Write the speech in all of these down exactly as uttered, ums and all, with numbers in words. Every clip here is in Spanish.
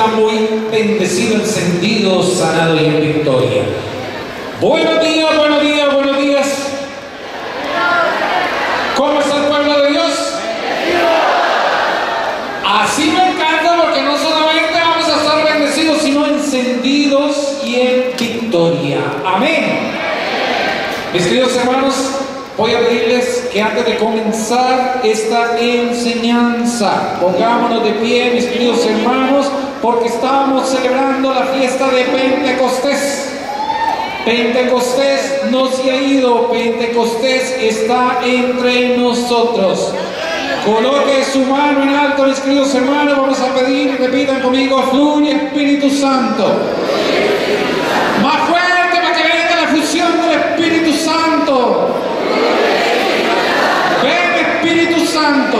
muy bendecido, encendido, sanado y en victoria. Buenos días, buenos días, buenos días. ¿Cómo está el pueblo de Dios? Así me encanta, porque no solamente vamos a estar bendecidos, sino encendidos y en victoria. Amén. Mis queridos hermanos, voy a pedirles que antes de comenzar esta enseñanza, pongámonos de pie, mis queridos hermanos, porque estamos celebrando la fiesta de Pentecostés. Pentecostés no se ha ido, Pentecostés está entre nosotros. Coloque su mano en alto, mis queridos hermanos, vamos a pedir, repitan conmigo, fluye Espíritu Santo. Más fuerte para que venga la fusión del Espíritu Santo. Ven Espíritu Santo,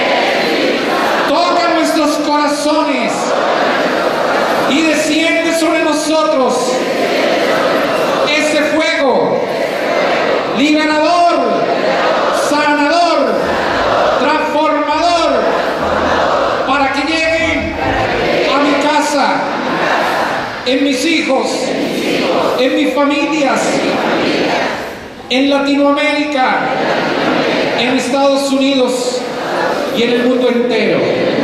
toca nuestros corazones y desciende sobre nosotros ese fuego liberador, sanador, transformador, para que lleguen a mi casa, en mis hijos, en mis familias, en Latinoamérica, en Estados Unidos y en el mundo entero.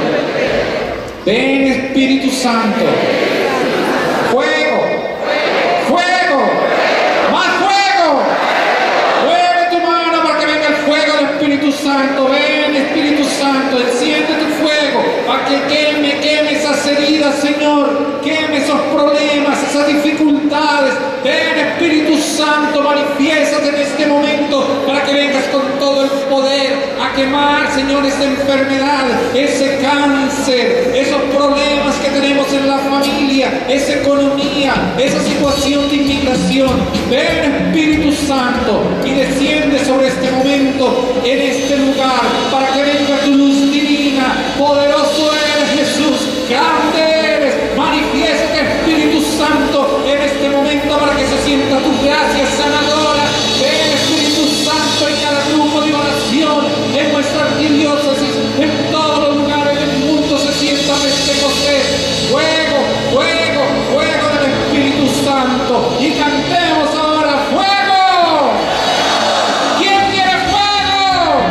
Ven Espíritu Santo, fuego, fuego, más fuego. Mueve tu mano para que venga el fuego del Espíritu Santo. Ven Espíritu Santo, enciende tu fuego para que queme, queme esas heridas, Señor, queme esos problemas, esas dificultades. Ven Espíritu Santo, manifiéstate en este momento para que vengas con todo el poder a quemar, Señor, esta enfermedad, ese cáncer, esos problemas que tenemos en la familia, esa economía, esa situación de inmigración. Ven Espíritu Santo y desciende sobre este momento, en este lugar, para que venga tu luz divina. Poderoso eres, Jesús, grande eres. Manifiéstate Espíritu Santo en este momento para que se sienta tu gracia sanadora. Ven Espíritu Santo en cada grupo de oración, en nuestra arquidiócesis, en todos los lugares del mundo se sienta Pentecostés. Fuego, fuego, fuego del Espíritu Santo. Y cantemos ahora, ¡fuego! ¿Quién quiere fuego?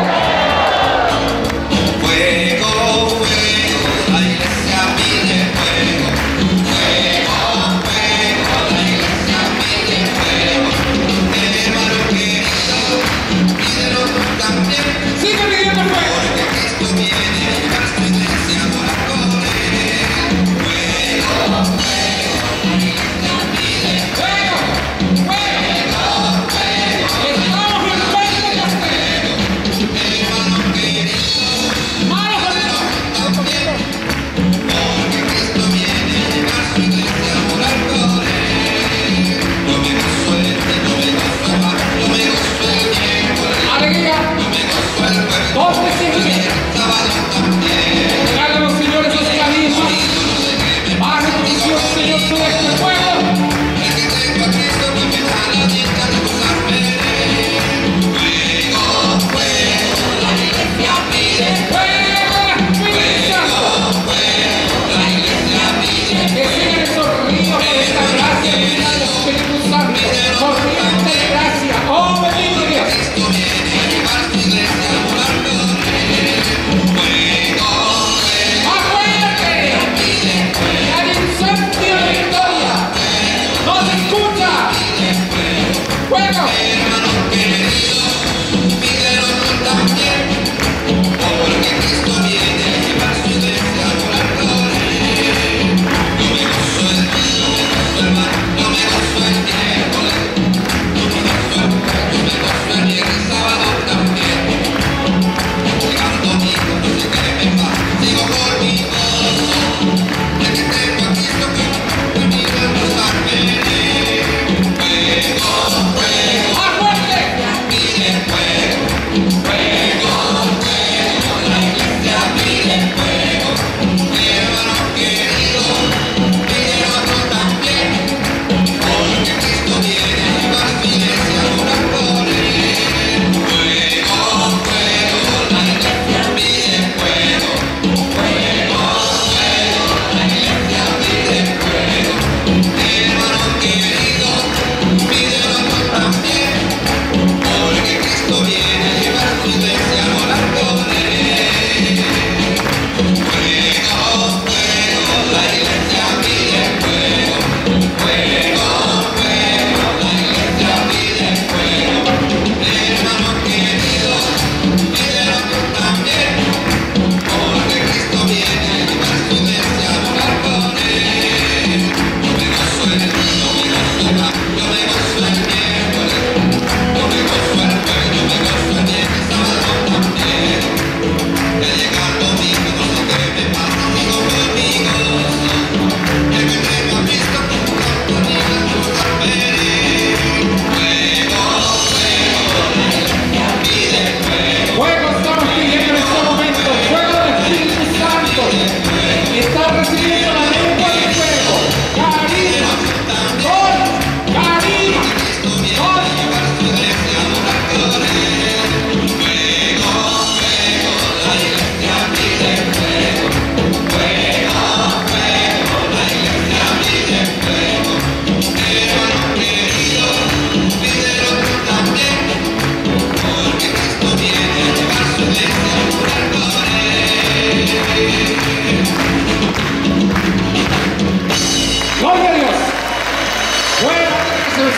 Fuego, fuego, la iglesia pide fuego. Fuego, fuego, la iglesia pide fuego. Hermano querido, pídelo tú también. Sigue pidiendo fuego. Porque Cristo viene a su iglesia para correr. Fuego, fuego, la iglesia pide ¡Fuego!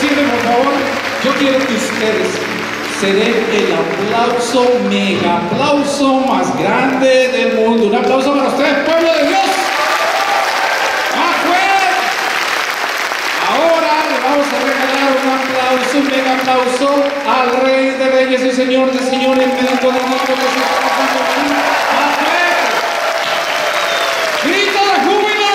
decirme, por favor, yo quiero que ustedes se den el aplauso, mega aplauso más grande del mundo. Un aplauso para ustedes, pueblo de Dios. ¡Más fuerte! Ahora le vamos a regalar un aplauso, un mega aplauso al Rey de Reyes y Señor de Señores, médico de Dios que se está pasando aquí. ¡Más fuerte! ¡Grito de júbilo!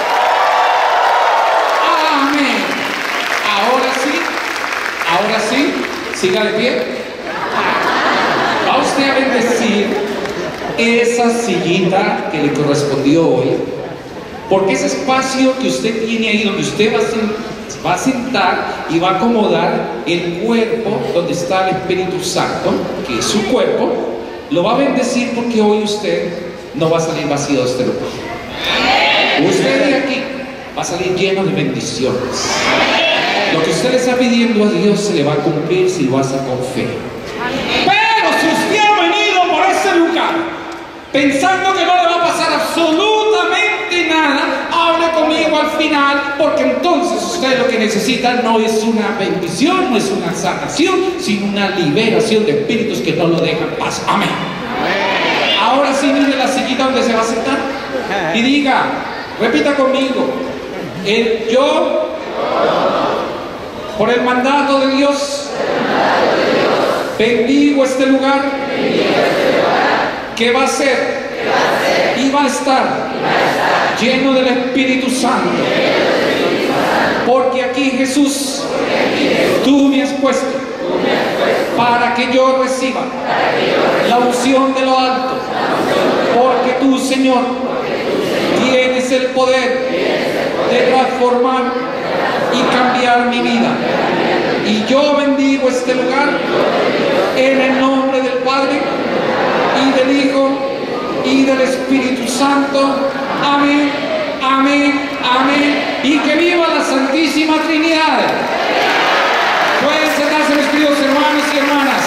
¡Amén! Ahora sí, ahora sí, siga de pie. Va usted a bendecir esa sillita que le correspondió hoy, porque ese espacio que usted tiene ahí, donde usted va a, sen- va a sentar y va a acomodar el cuerpo donde está el Espíritu Santo, que es su cuerpo, lo va a bendecir porque hoy usted no va a salir vacío de este lugar. Usted de aquí va a salir lleno de bendiciones. Lo que usted le está pidiendo a Dios se le va a cumplir si lo hace con fe. Pero si usted ha venido por ese lugar pensando que no le va a pasar absolutamente nada, hable conmigo al final, porque entonces usted lo que necesita no es una bendición, no es una sanación, sino una liberación de espíritus que no lo dejan paz. Amén. Ahora sí, mire la sillita donde se va a sentar y diga, repita conmigo, el yo, por el mandato de Dios, bendigo este lugar, que va a ser y va a estar lleno del Espíritu Santo, porque aquí Jesús, tú me has puesto para que yo reciba la unción de lo alto, porque tú, Señor, tienes el poder de transformar y cambiar mi vida. Y yo bendigo este lugar en el nombre del Padre y del Hijo y del Espíritu Santo. Amén, amén, amén. Y que viva la Santísima Trinidad. Pueden sentarse, mis queridos hermanos y hermanas.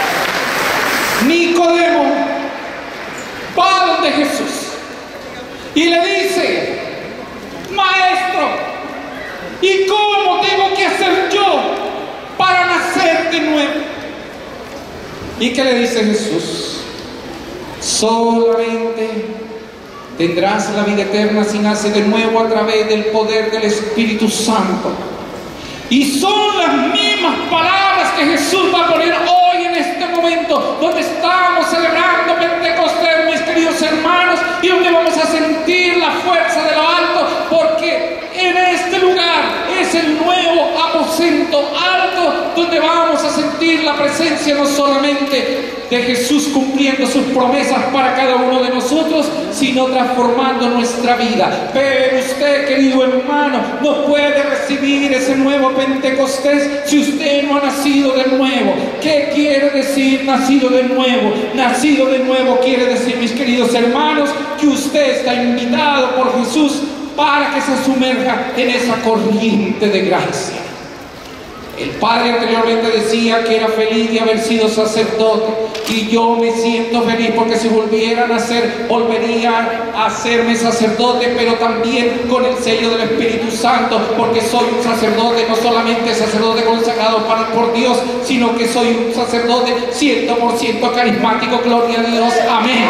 Nicodemo va donde Jesús y le dice, maestro, ¿y cómo tengo que hacer yo para nacer de nuevo? ¿Y qué le dice Jesús? Solamente tendrás la vida eterna si naces de nuevo a través del poder del Espíritu Santo. Y son las mismas palabras que Jesús va a poner hoy en este momento, donde estamos celebrando Pentecostés, mis queridos hermanos, y donde vamos a sentir la fuerza de lo alto, porque en este lugar es el nuevo aposento alto, donde vamos a sentir la presencia no solamente de Jesús cumpliendo sus promesas para cada uno de nosotros, sino transformando nuestra vida. Pero usted, querido hermano, no puede recibir ese nuevo Pentecostés si usted no ha nacido de nuevo. ¿Qué quiere decir nacido de nuevo? Nacido de nuevo quiere decir, mis queridos hermanos, que usted está invitado por Jesús para que se sumerja en esa corriente de gracia. El padre anteriormente decía que era feliz de haber sido sacerdote, y yo me siento feliz porque si volviera a nacer, volvería a hacerme sacerdote, pero también con el sello del Espíritu Santo, porque soy un sacerdote, no solamente sacerdote consagrado para, por Dios, sino que soy un sacerdote cien por ciento carismático. Gloria a Dios. Amén.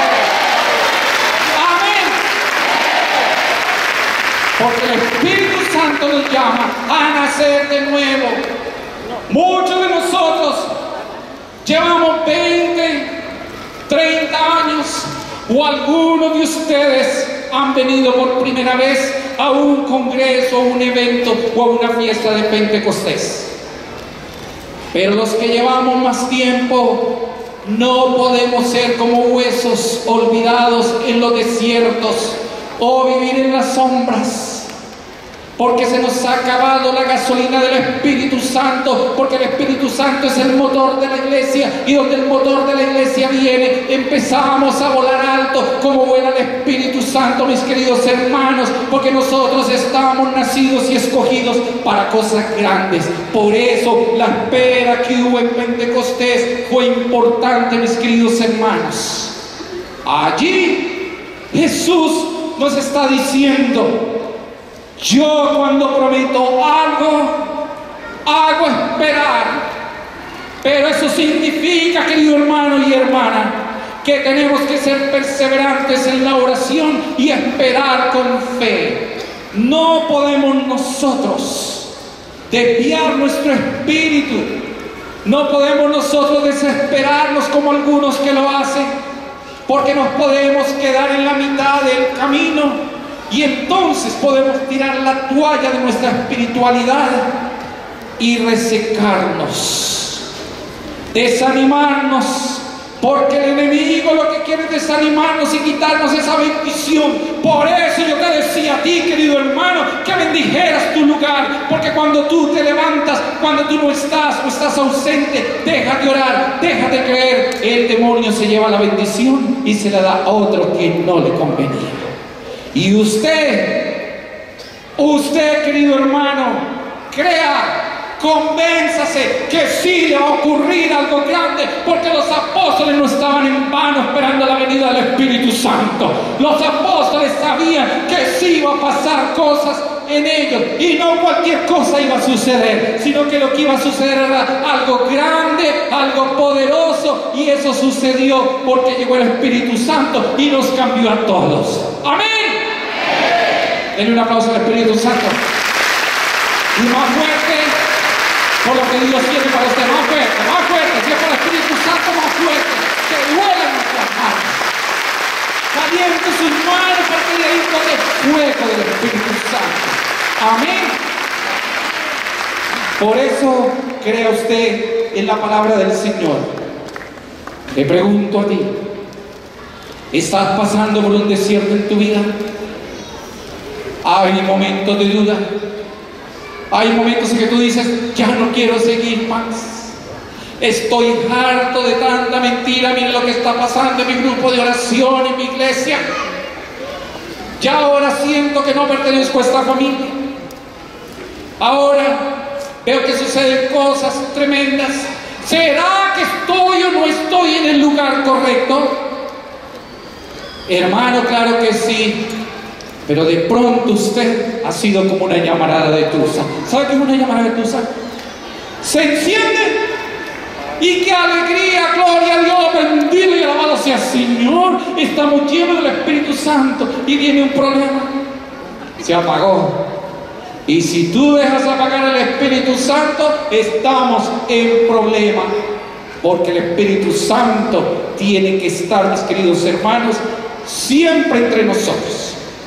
Porque el Espíritu Santo nos llama a nacer de nuevo. Muchos de nosotros llevamos veinte, treinta años, o algunos de ustedes han venido por primera vez a un congreso, a un evento o a una fiesta de Pentecostés. Pero los que llevamos más tiempo no podemos ser como huesos olvidados en los desiertos o vivir en las sombras, porque se nos ha acabado la gasolina del Espíritu Santo, porque el Espíritu Santo es el motor de la iglesia, y donde el motor de la iglesia viene, empezamos a volar alto como vuela el Espíritu Santo, mis queridos hermanos, porque nosotros estamos nacidos y escogidos para cosas grandes. Por eso la espera que hubo en Pentecostés fue importante, mis queridos hermanos. Allí Jesús nos está diciendo: yo cuando prometo algo, hago esperar. Pero eso significa, querido hermano y hermana, que tenemos que ser perseverantes en la oración y esperar con fe. No podemos nosotros desviar nuestro espíritu. No podemos nosotros desesperarnos como algunos que lo hacen, porque nos podemos quedar en la mitad del camino y entonces podemos tirar la toalla de nuestra espiritualidad y resecarnos, desanimarnos, porque el enemigo lo que quiere es desanimarnos y quitarnos esa bendición. Por eso yo te decía a ti, querido hermano, que bendijeras tu lugar, porque cuando tú te levantas, cuando tú no estás o estás ausente, deja de orar, deja de creer. El demonio se lleva la bendición y se la da a otro que no le convenía. Y usted, usted, querido hermano, crea, convénzase que sí le va a ocurrir algo grande, porque los apóstoles no estaban en vano esperando la venida del Espíritu Santo. Los apóstoles sabían que sí iba a pasar cosas en ellos, y no cualquier cosa iba a suceder, sino que lo que iba a suceder era algo grande, algo poderoso, y eso sucedió porque llegó el Espíritu Santo y nos cambió a todos. Amén. Denle un aplauso al Espíritu Santo. Y más fuerte por lo que Dios tiene para usted. Más fuerte, más fuerte. Si es por el Espíritu Santo, más fuerte. Que duela nuestras manos. Caliente sus manos, porque de ahí corre fuego del Espíritu Santo. Amén. Por eso crea usted en la palabra del Señor. Te pregunto a ti, ¿estás pasando por un desierto en tu vida? Hay momentos de duda. Hay momentos en que tú dices, ya no quiero seguir más. Estoy harto de tanta mentira. Miren lo que está pasando en mi grupo de oración, en mi iglesia. Ya ahora siento que no pertenezco a esta familia. Ahora veo que suceden cosas tremendas. ¿Será que estoy o no estoy en el lugar correcto? Hermano, claro que sí. Pero de pronto usted ha sido como una llamarada de tusa. ¿Sabe qué es una llamarada de tusa? Se enciende y qué alegría, gloria a Dios, bendito y alabado sea el Señor. Estamos llenos del Espíritu Santo y viene un problema. Se apagó. Y si tú dejas apagar el Espíritu Santo, estamos en problema. Porque el Espíritu Santo tiene que estar, mis queridos hermanos, siempre entre nosotros.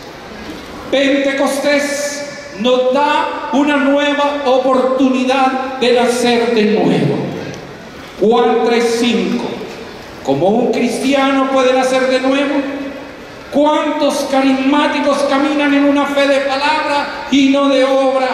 Pentecostés nos da una nueva oportunidad de nacer de nuevo. Juan tres cinco. ¿Cómo un cristiano puede nacer de nuevo? ¿Cuántos carismáticos caminan en una fe de palabra y no de obra?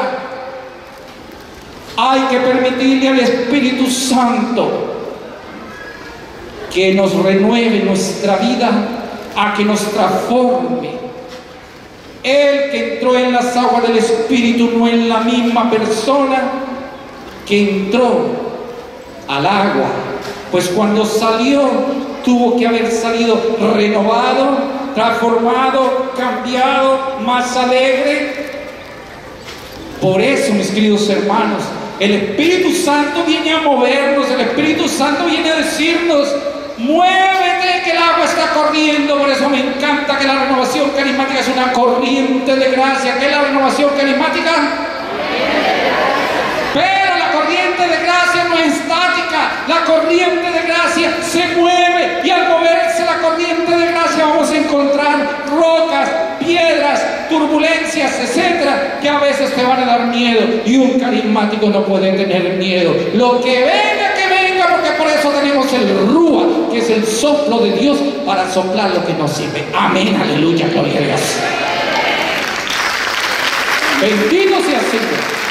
Hay que permitirle al Espíritu Santo que nos renueve nuestra vida, a que nos transforme. El que entró en las aguas del Espíritu no es la misma persona que entró al agua, pues cuando salió tuvo que haber salido renovado, transformado, cambiado, más alegre. Por eso, mis queridos hermanos, el Espíritu Santo viene a movernos. El Espíritu Santo viene a decirnos: muévete, que el agua está corriendo. Por eso me encanta que la renovación carismática es una corriente de gracia. ¿Qué es la renovación carismática? Pero la corriente de gracia no es estática. La corriente de gracia se mueve, y al moverse la corriente de gracia vamos a encontrar rocas, piedras, turbulencias, etcétera, que a veces te van a dar miedo. Y un carismático no puede tener miedo. Lo que venga, que venga, porque por eso tenemos el Rúa, que es el soplo de Dios para soplar lo que nos sirve. Amén, aleluya, gloria a Dios. Bendito sea el Señor.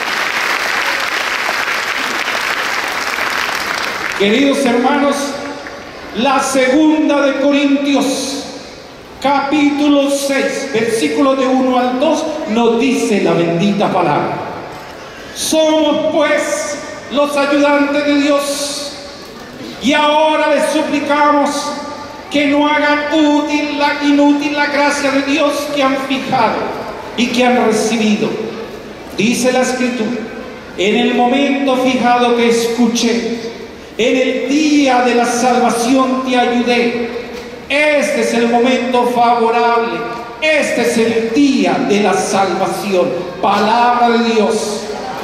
Queridos hermanos, la segunda de Corintios, capítulo seis, versículos de uno al dos, nos dice la bendita palabra: somos pues los ayudantes de Dios, y ahora les suplicamos que no hagan útil la, inútil la gracia de Dios que han fijado y que han recibido. Dice la Escritura: En el momento fijado te escuché, en el día de la salvación te ayudé. Este es el momento favorable, este es el día de la salvación. Palabra de Dios.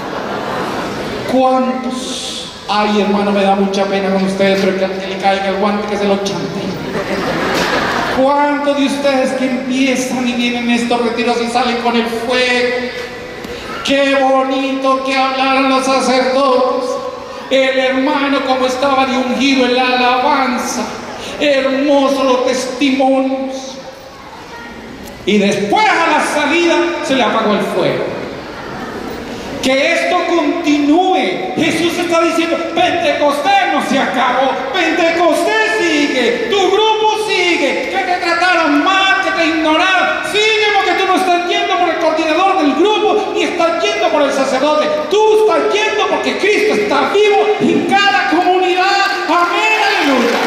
¿Cuántos? Ay, hermano, me da mucha pena con ustedes, pero que, que le caiga el guante, que se lo chante. ¿Cuántos de ustedes que empiezan y vienen estos retiros y salen con el fuego? Qué bonito que hablaron los sacerdotes. El hermano como estaba de ungido en la alabanza. Hermosos los testimonios. Y después a la salida se le apagó el fuego. Que esto continúe. Jesús está diciendo, Pentecostés no se acabó. Pentecostés sigue. Tu grupo sigue. Que te trataron mal, que te ignoraron. Sigue porque tú no estás yendo por el coordinador del grupo, ni estás yendo por el sacerdote. Tú estás yendo porque Cristo está vivo en cada comunidad. Amén, aleluya.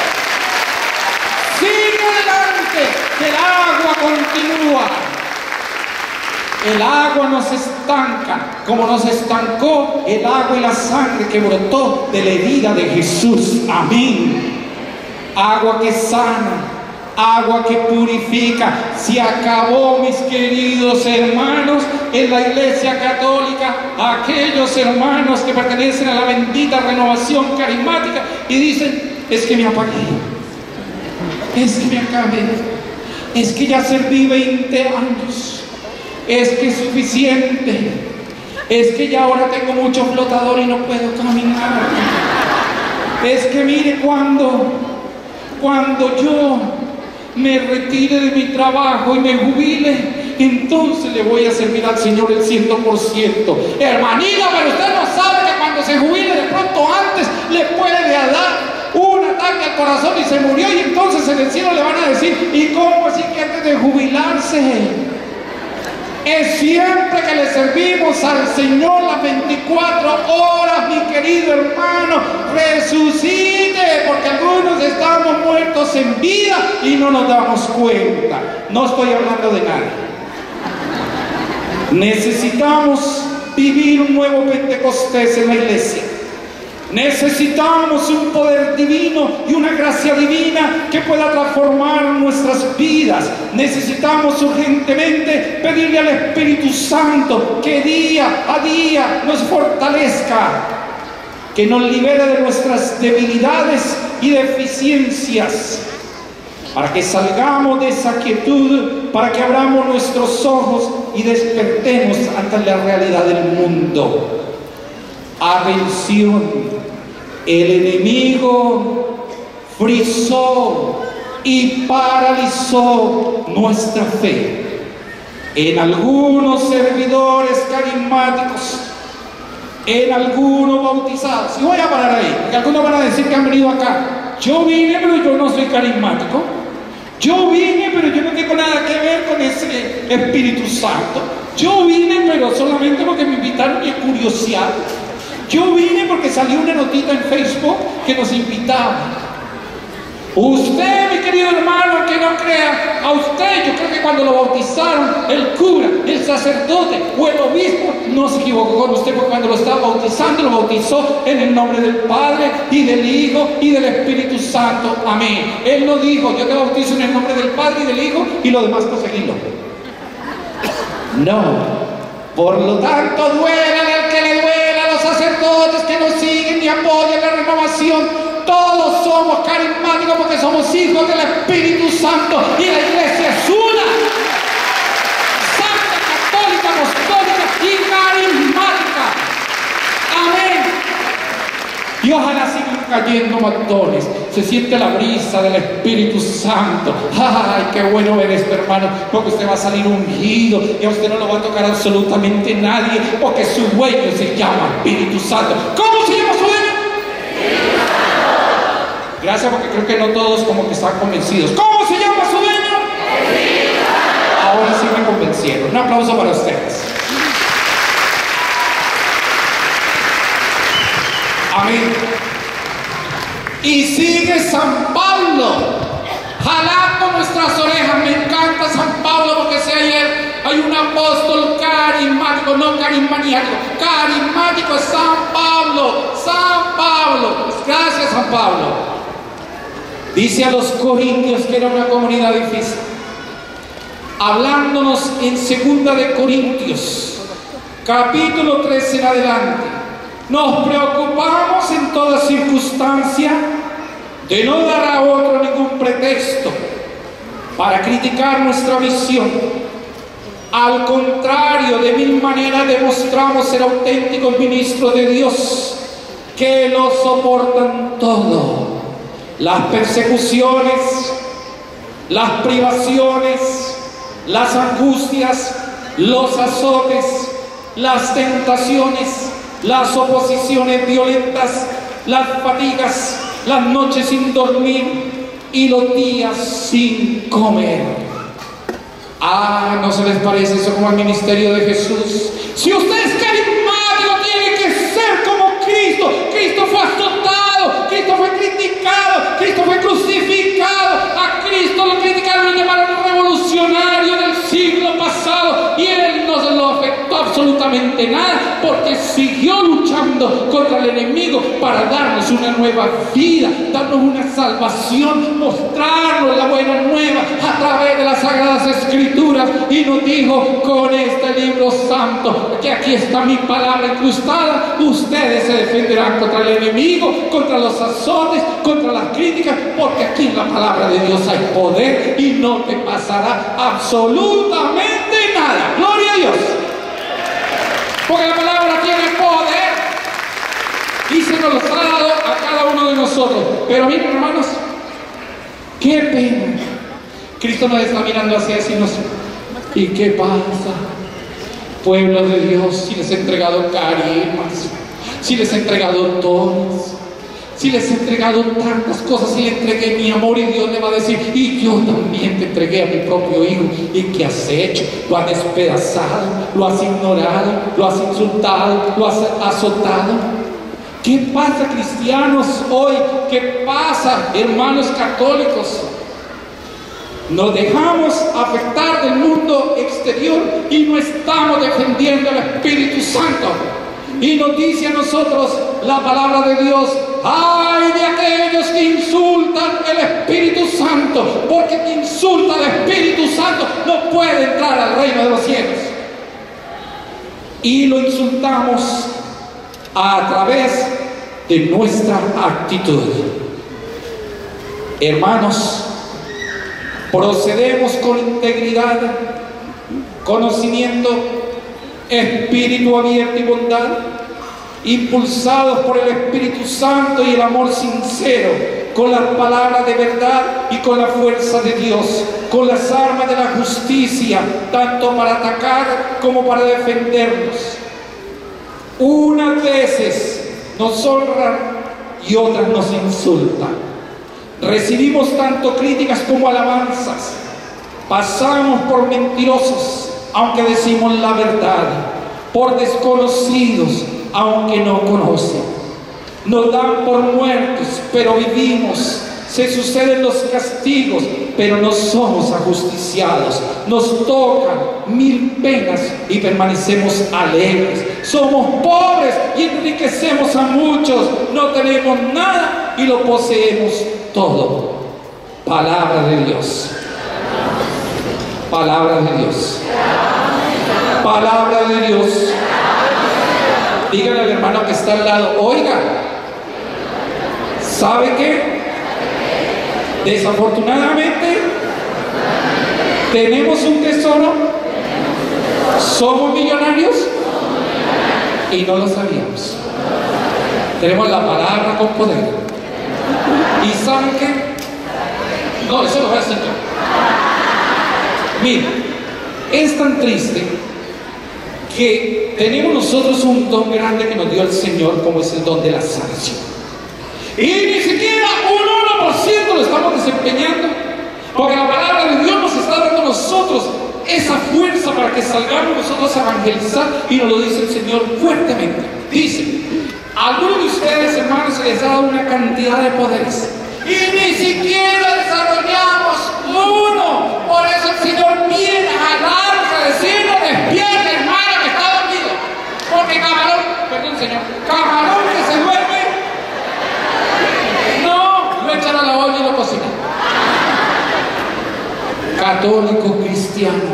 Sigue adelante, que el agua continúa. El agua no se estanca, como no se estancó el agua y la sangre que brotó de la herida de Jesús. Amén. Agua que sana, agua que purifica. Se acabó, mis queridos hermanos, en la Iglesia Católica, aquellos hermanos que pertenecen a la bendita renovación carismática y dicen, es que me apagué, es que me acabé, es que ya serví veinte años. Es que es suficiente. Es que ya ahora tengo mucho flotador y no puedo caminar. Es que mire, cuando, cuando yo me retire de mi trabajo y me jubile, entonces le voy a servir al Señor el ciento por ciento. Hermanito, pero usted no sabe que cuando se jubile, de pronto antes le puede dar un ataque al corazón y se murió, y entonces en el cielo le van a decir, ¿y cómo así que antes de jubilarse? Es siempre que le servimos al Señor las veinticuatro horas, mi querido hermano, resucite, porque algunos estamos muertos en vida y no nos damos cuenta. No estoy hablando de nada. Necesitamos vivir un nuevo Pentecostés en la iglesia. Necesitamos un poder divino y una gracia divina que pueda transformar nuestras vidas. Necesitamos urgentemente pedirle al Espíritu Santo que día a día nos fortalezca, que nos libere de nuestras debilidades y deficiencias, para que salgamos de esa quietud, para que abramos nuestros ojos y despertemos ante la realidad del mundo. Atención, el enemigo frizó y paralizó nuestra fe. En algunos servidores carismáticos, en algunos bautizados, y voy a parar ahí, porque algunos van a decir que han venido acá. Yo vine, pero yo no soy carismático. Yo vine, pero yo no tengo nada que ver con ese Espíritu Santo. Yo vine, pero solamente porque me invitaron y curiosidad. Yo vine porque salió una notita en Facebook que nos invitaba. Usted, mi querido hermano, que no crea, a usted, yo creo que cuando lo bautizaron, el cura, el sacerdote o el obispo no se equivocó con usted, porque cuando lo estaba bautizando, lo bautizó en el nombre del Padre y del Hijo y del Espíritu Santo. Amén. Él no dijo, yo te bautizo en el nombre del Padre y del Hijo y lo demás conseguirlo. No. Por lo tanto, duela al que le duela, a los sacerdotes que nos siguen y apoyan la renovación. Todos somos carismáticos porque somos hijos del Espíritu Santo y la iglesia es una. Santa, católica, apostólica y carismática. Amén. Y ojalá sigan cayendo montones. Se siente la brisa del Espíritu Santo. Ay, qué bueno ver esto, hermano, porque usted va a salir ungido y a usted no lo va a tocar absolutamente nadie, porque su dueño se llama Espíritu Santo. ¿Cómo se llama su dueño? Espíritu Santo. Gracias, porque creo que no todos como que están convencidos. ¿Cómo se llama su dueño? Espíritu Santo. Ahora sí me convencieron. Un aplauso para ustedes. Amén. Y sigue San Pablo jalando nuestras orejas. Me encanta San Pablo porque si ayer hay un apóstol carismático carismático, no carismático. Carismático es San Pablo, San Pablo. Gracias, San Pablo. Dice a los corintios que era una comunidad difícil, hablándonos en segunda de Corintios, capítulo trece en adelante. Nos preocupamos en toda circunstancia de no dar a otro ningún pretexto para criticar nuestra visión. Al contrario, de mil maneras demostramos ser auténticos ministros de Dios, que lo soportan todo. Las persecuciones, las privaciones, las angustias, los azotes, las tentaciones, las oposiciones violentas, las fatigas, las noches sin dormir y los días sin comer. Ah, ¿no se les parece eso como el ministerio de Jesús? Si usted es carismático, tiene que ser como Cristo. Cristo fue azotado, Cristo fue criticado, Cristo fue crucificado. A Cristo lo criticaron, lo llamaron revolucionario del siglo pasado, y Él no se lo afectó absolutamente nada, porque siguió luchando contra el enemigo para darnos una nueva vida, darnos una salvación, mostrarnos la buena nueva a través de las Sagradas Escrituras. Y nos dijo: con este libro santo, que aquí está mi palabra incrustada, ustedes se defenderán contra el enemigo, contra los azotes, contra las críticas, porque aquí en la palabra de Dios hay poder y no te pasará absolutamente nada. Gloria a Dios, porque la palabra tiene poder y se nos ha dado a cada uno de nosotros. Pero miren, hermanos, qué pena. Cristo nos está mirando hacia decirnos: ¿y qué pasa, pueblo de Dios, si les he entregado carismas, si les he entregado dones, si les he entregado tantas cosas, si le entregué mi amor? Y Dios le va a decir: y yo también te entregué a mi propio hijo. ¿Y qué has hecho? Lo has despedazado, lo has ignorado, lo has insultado, lo has azotado. ¿Qué pasa, cristianos, hoy? ¿Qué pasa, hermanos católicos? Nos dejamos afectar del mundo exterior y no estamos defendiendo el Espíritu Santo. Y nos dice a nosotros la palabra de Dios: ¡ay de aquellos que insultan el Espíritu Santo! Porque quien insulta al Espíritu Santo no puede entrar al reino de los cielos. Y lo insultamos a través de nuestra actitud. Hermanos, procedemos con integridad, conocimiento, espíritu abierto y bondad, impulsados por el Espíritu Santo y el amor sincero, con las palabras de verdad y con la fuerza de Dios, con las armas de la justicia, tanto para atacar como para defendernos. Unas veces nos honran y otras nos insultan. Recibimos tanto críticas como alabanzas. Pasamos por mentirosos, aunque decimos la verdad, por desconocidos, aunque no conocen. Nos dan por muertos, pero vivimos. Se suceden los castigos, pero no somos ajusticiados. Nos tocan mil penas y permanecemos alegres. Somos pobres y enriquecemos a muchos. No tenemos nada y lo poseemos todo. Palabra de Dios. Palabra de Dios. Palabra de Dios. Dígale al hermano que está al lado: oiga, ¿sabe qué? Desafortunadamente tenemos un tesoro, somos millonarios y no lo sabíamos. Tenemos la palabra con poder. ¿Y saben qué? No, eso lo voy a hacer yo. Miren, es tan triste que tenemos nosotros un don grande que nos dio el Señor, como es el don de la sanación. Y ni siquiera un uno por ciento lo estamos desempeñando, porque la palabra de Dios nos está dando a nosotros esa fuerza para que salgamos nosotros a evangelizar, y nos lo dice el Señor fuertemente. Dice: a algunos de ustedes, hermanos, se les ha dado una cantidad de poderes y ni siquiera desarrollamos uno. Por eso el Señor viene a jalarnos, a decirnos: despierta, hermano, que está dormido. católico cristiano,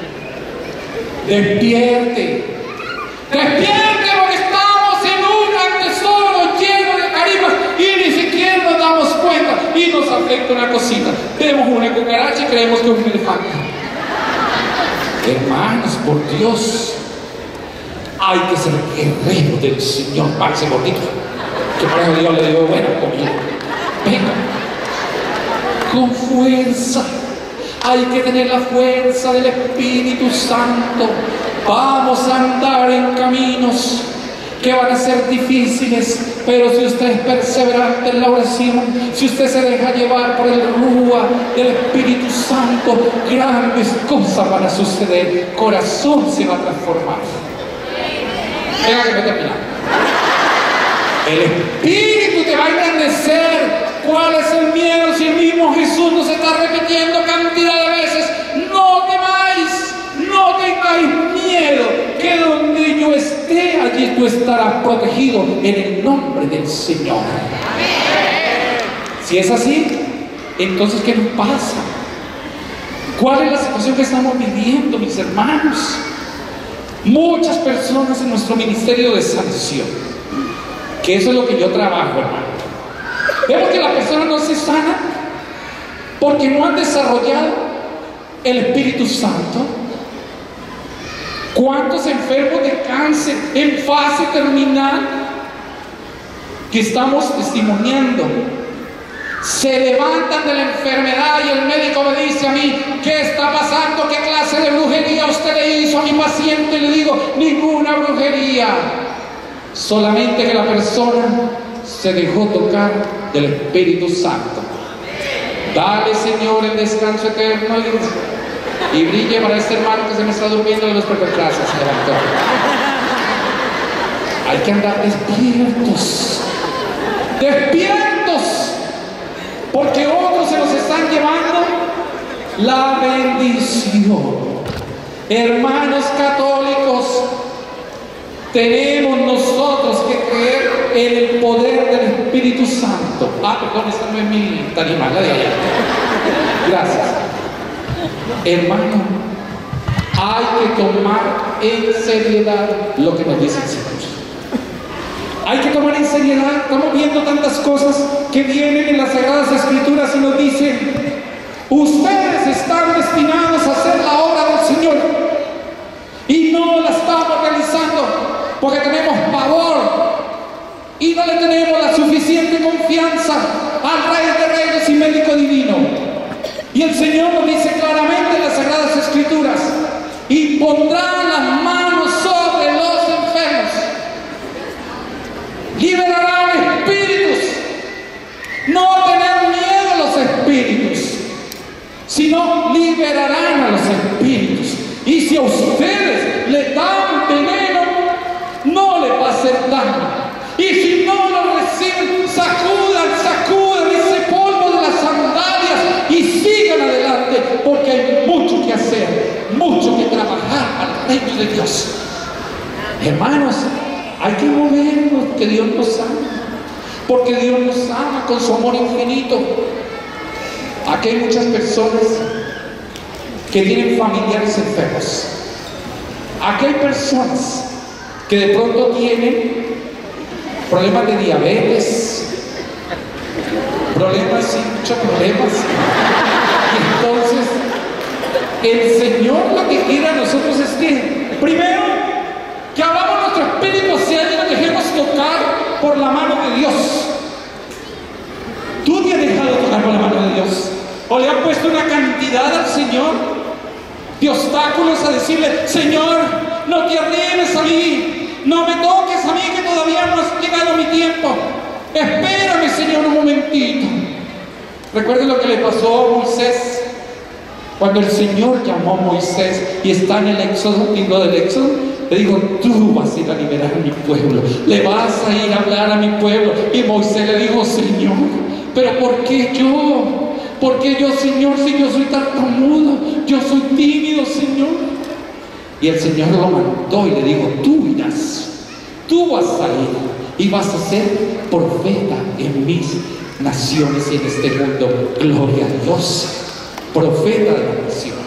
despierte, despierte, porque estamos en un tesoro lleno de carismas y ni siquiera nos damos cuenta y nos afecta una cosita. Vemos una cucaracha y creemos que es un elefante. Hermanos, por Dios, hay que ser guerrero del Señor. Parece gordito, que por eso Dios le dio buena comida. Venga, con fuerza. Hay que tener la fuerza del Espíritu Santo. Vamos a andar en caminos que van a ser difíciles, pero si usted es perseverante en la oración, si usted se deja llevar por el rúa del Espíritu Santo, grandes cosas van a suceder. Corazón se va a transformar. Venga que me termina. El Espíritu te va a engrandecer. ¿Cuál es el miedo si el mismo Jesús nos está repitiendo cantidad de veces? No temáis, no tengáis miedo, que donde yo esté, allí tú estarás protegido en el nombre del Señor. Si es así, entonces ¿qué nos pasa? ¿Cuál es la situación que estamos viviendo, mis hermanos? Muchas personas en nuestro ministerio de sanación, que eso es lo que yo trabajo, hermano. Vemos que la persona no se sana porque no han desarrollado el Espíritu Santo. ¿Cuántos enfermos de cáncer en fase terminal que estamos testimoniando se levantan de la enfermedad y el médico me dice a mí: ¿qué está pasando? ¿Qué clase de brujería usted le hizo a mi paciente? Y le digo: ninguna brujería, solamente que la persona se dejó tocar del Espíritu Santo. Dale, Señor, el descanso eterno y, y brille para este hermano que se me está durmiendo de los perpetrados. Se levantó. Hay que andar despiertos, despiertos, porque otros se nos están llevando la bendición. Hermanos católicos, tenemos nosotros que creer en el poder del Espíritu Santo. Ah, perdón, esta no es mi tarima, la de allá. Gracias. Hermano, hay que tomar en seriedad lo que nos dice el Señor. Hay que tomar en seriedad. Estamos viendo tantas cosas que vienen en las Sagradas Escrituras y nos dicen: ustedes están destinados a hacer la obra del Señor y no la estamos realizando porque tenemos pavor y no le tenemos la suficiente confianza al Rey de Reyes y Médico Divino. Y el Señor nos dice claramente en las Sagradas Escrituras: y pondrán las manos sobre los enfermos, liberarán espíritus. No tener miedo a los espíritus, sino liberarán a los espíritus. Y si a ustedes les dan veneno, no les va a hacer daño. Y si no lo reciben, sacudan, sacudan ese polvo de las sandalias y sigan adelante, porque hay mucho que hacer, mucho que trabajar al reino de Dios. Hermanos, hay que movernos, que Dios nos ama, porque Dios nos ama con su amor infinito. Aquí hay muchas personas que tienen familiares enfermos. Aquí hay personas que de pronto tienen problemas de diabetes, problemas, sí, muchos problemas. Y entonces, el Señor lo que quiere a nosotros es que, primero, que abramos nuestro espíritu hacia Él y nos dejemos tocar por la mano de Dios. ¿Tú te has dejado tocar por la mano de Dios? ¿O le has puesto una cantidad al Señor de obstáculos a decirle: Señor, no te arrimes a mí, no me toques a mí, que todavía no ha llegado mi tiempo, espérame, Señor, un momentito? Recuerden lo que le pasó a Moisés cuando el Señor llamó a Moisés y está en el Éxodo, libro del Éxodo. Le dijo: tú vas a ir a liberar a mi pueblo, le vas a ir a hablar a mi pueblo. Y Moisés le dijo: Señor, pero ¿por qué yo? ¿Por qué yo, Señor, si yo soy tartamudo? Yo soy tímido, Señor. Y el Señor lo mandó y le dijo: tú irás, tú vas a ir y vas a ser profeta en mis naciones y en este mundo. Gloria a Dios, profeta de la nación.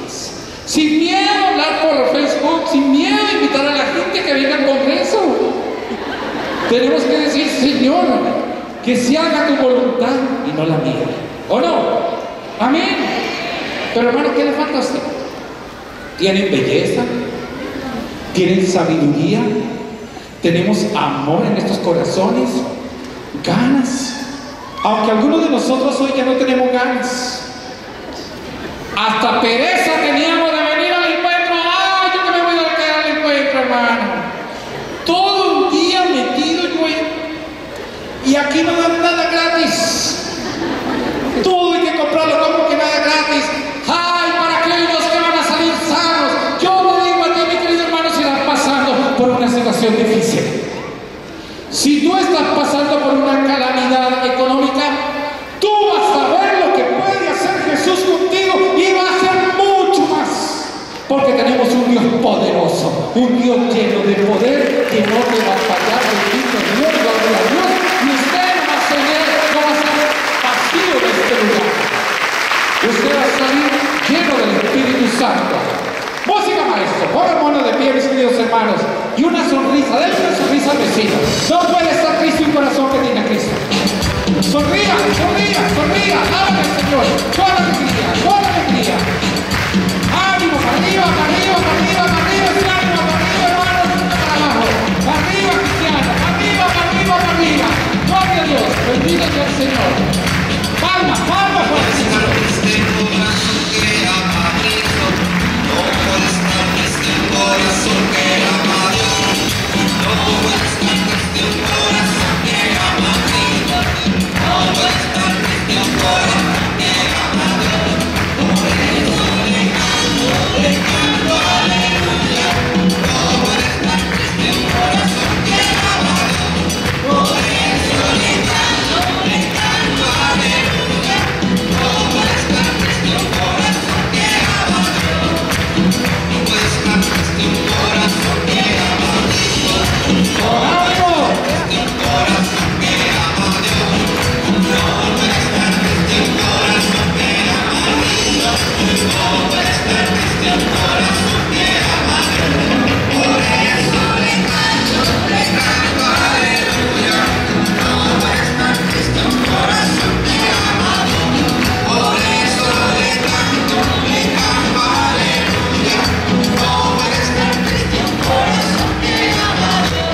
sin miedo a hablar por Facebook, sin miedo a invitar a la gente que venga al Congreso. Tenemos que decir, Señor, que se haga tu voluntad y no la mía. ¿O no? Amén. Pero hermano, ¿qué le falta a usted? ¿Tienen belleza? ¿Tienen sabiduría? ¿Tenemos amor en estos corazones? ¿Ganas? Aunque algunos de nosotros hoy ya no tenemos ganas. Hasta pereza teníamos de venir al encuentro. ¡Ay, yo que me voy a quedar al encuentro, hermano! Todo un día metido yo en... Y aquí no dan nada gratis. Todo hay que comprarlo, como que nada gratis. ¡Ay, para aquellos que van a salir sanos! Yo le digo a ti, mi querido hermano, si estás pasando por una situación difícil. Si tú estás pasando por una calamidad económica, tú vas a ver lo que puede hacer Jesús contigo y va a hacer mucho más. Porque tenemos un Dios poderoso, un Dios lleno de poder que no te va a fallar. Bendito Dios, gloria a Dios. Y usted no va a ser, no va a ser vacío de este lugar. Usted va a salir lleno del Espíritu Santo. Música, maestro. Pongan mano de pie, mis queridos hermanos. Y una sonrisa. Denle una sonrisa al vecino. No puede estar triste un corazón que tiene a Cristo. Sonría, sonría, sonría. Alaben al Señor. Con alegría, con alegría. Ánimo, para arriba, para arriba, para arriba, para arriba. Ese ánimo, para arriba, hermanos. Para abajo. Para arriba, cristiano. Para arriba, para arriba, para arriba. Gloria a Dios. Bendito sea el Señor. Palma, palma, pues. Corazón que ama a Dios, no puede estar triste un corazón que ama a Cristo, no puede estar triste un corazón que ama a Dios, por eso le canto, le canto aleluya, no puede estar triste un corazón que ama a Dios, por eso le canto, le canto aleluya, no puede estar triste un corazón que ama a Dios, no puede estar triste un corazón que ama a Cristo, no puede estar triste un corazón que ama a Dios, no puede estar triste un corazón que ama a Cristo, no puede estar triste un corazón que ama a Dios, por eso le canto, le canto aleluya, no puede estar triste un corazón que ama a Dios, por eso le canto, le canto aleluya, no puede estar triste un corazón que ama a Dios.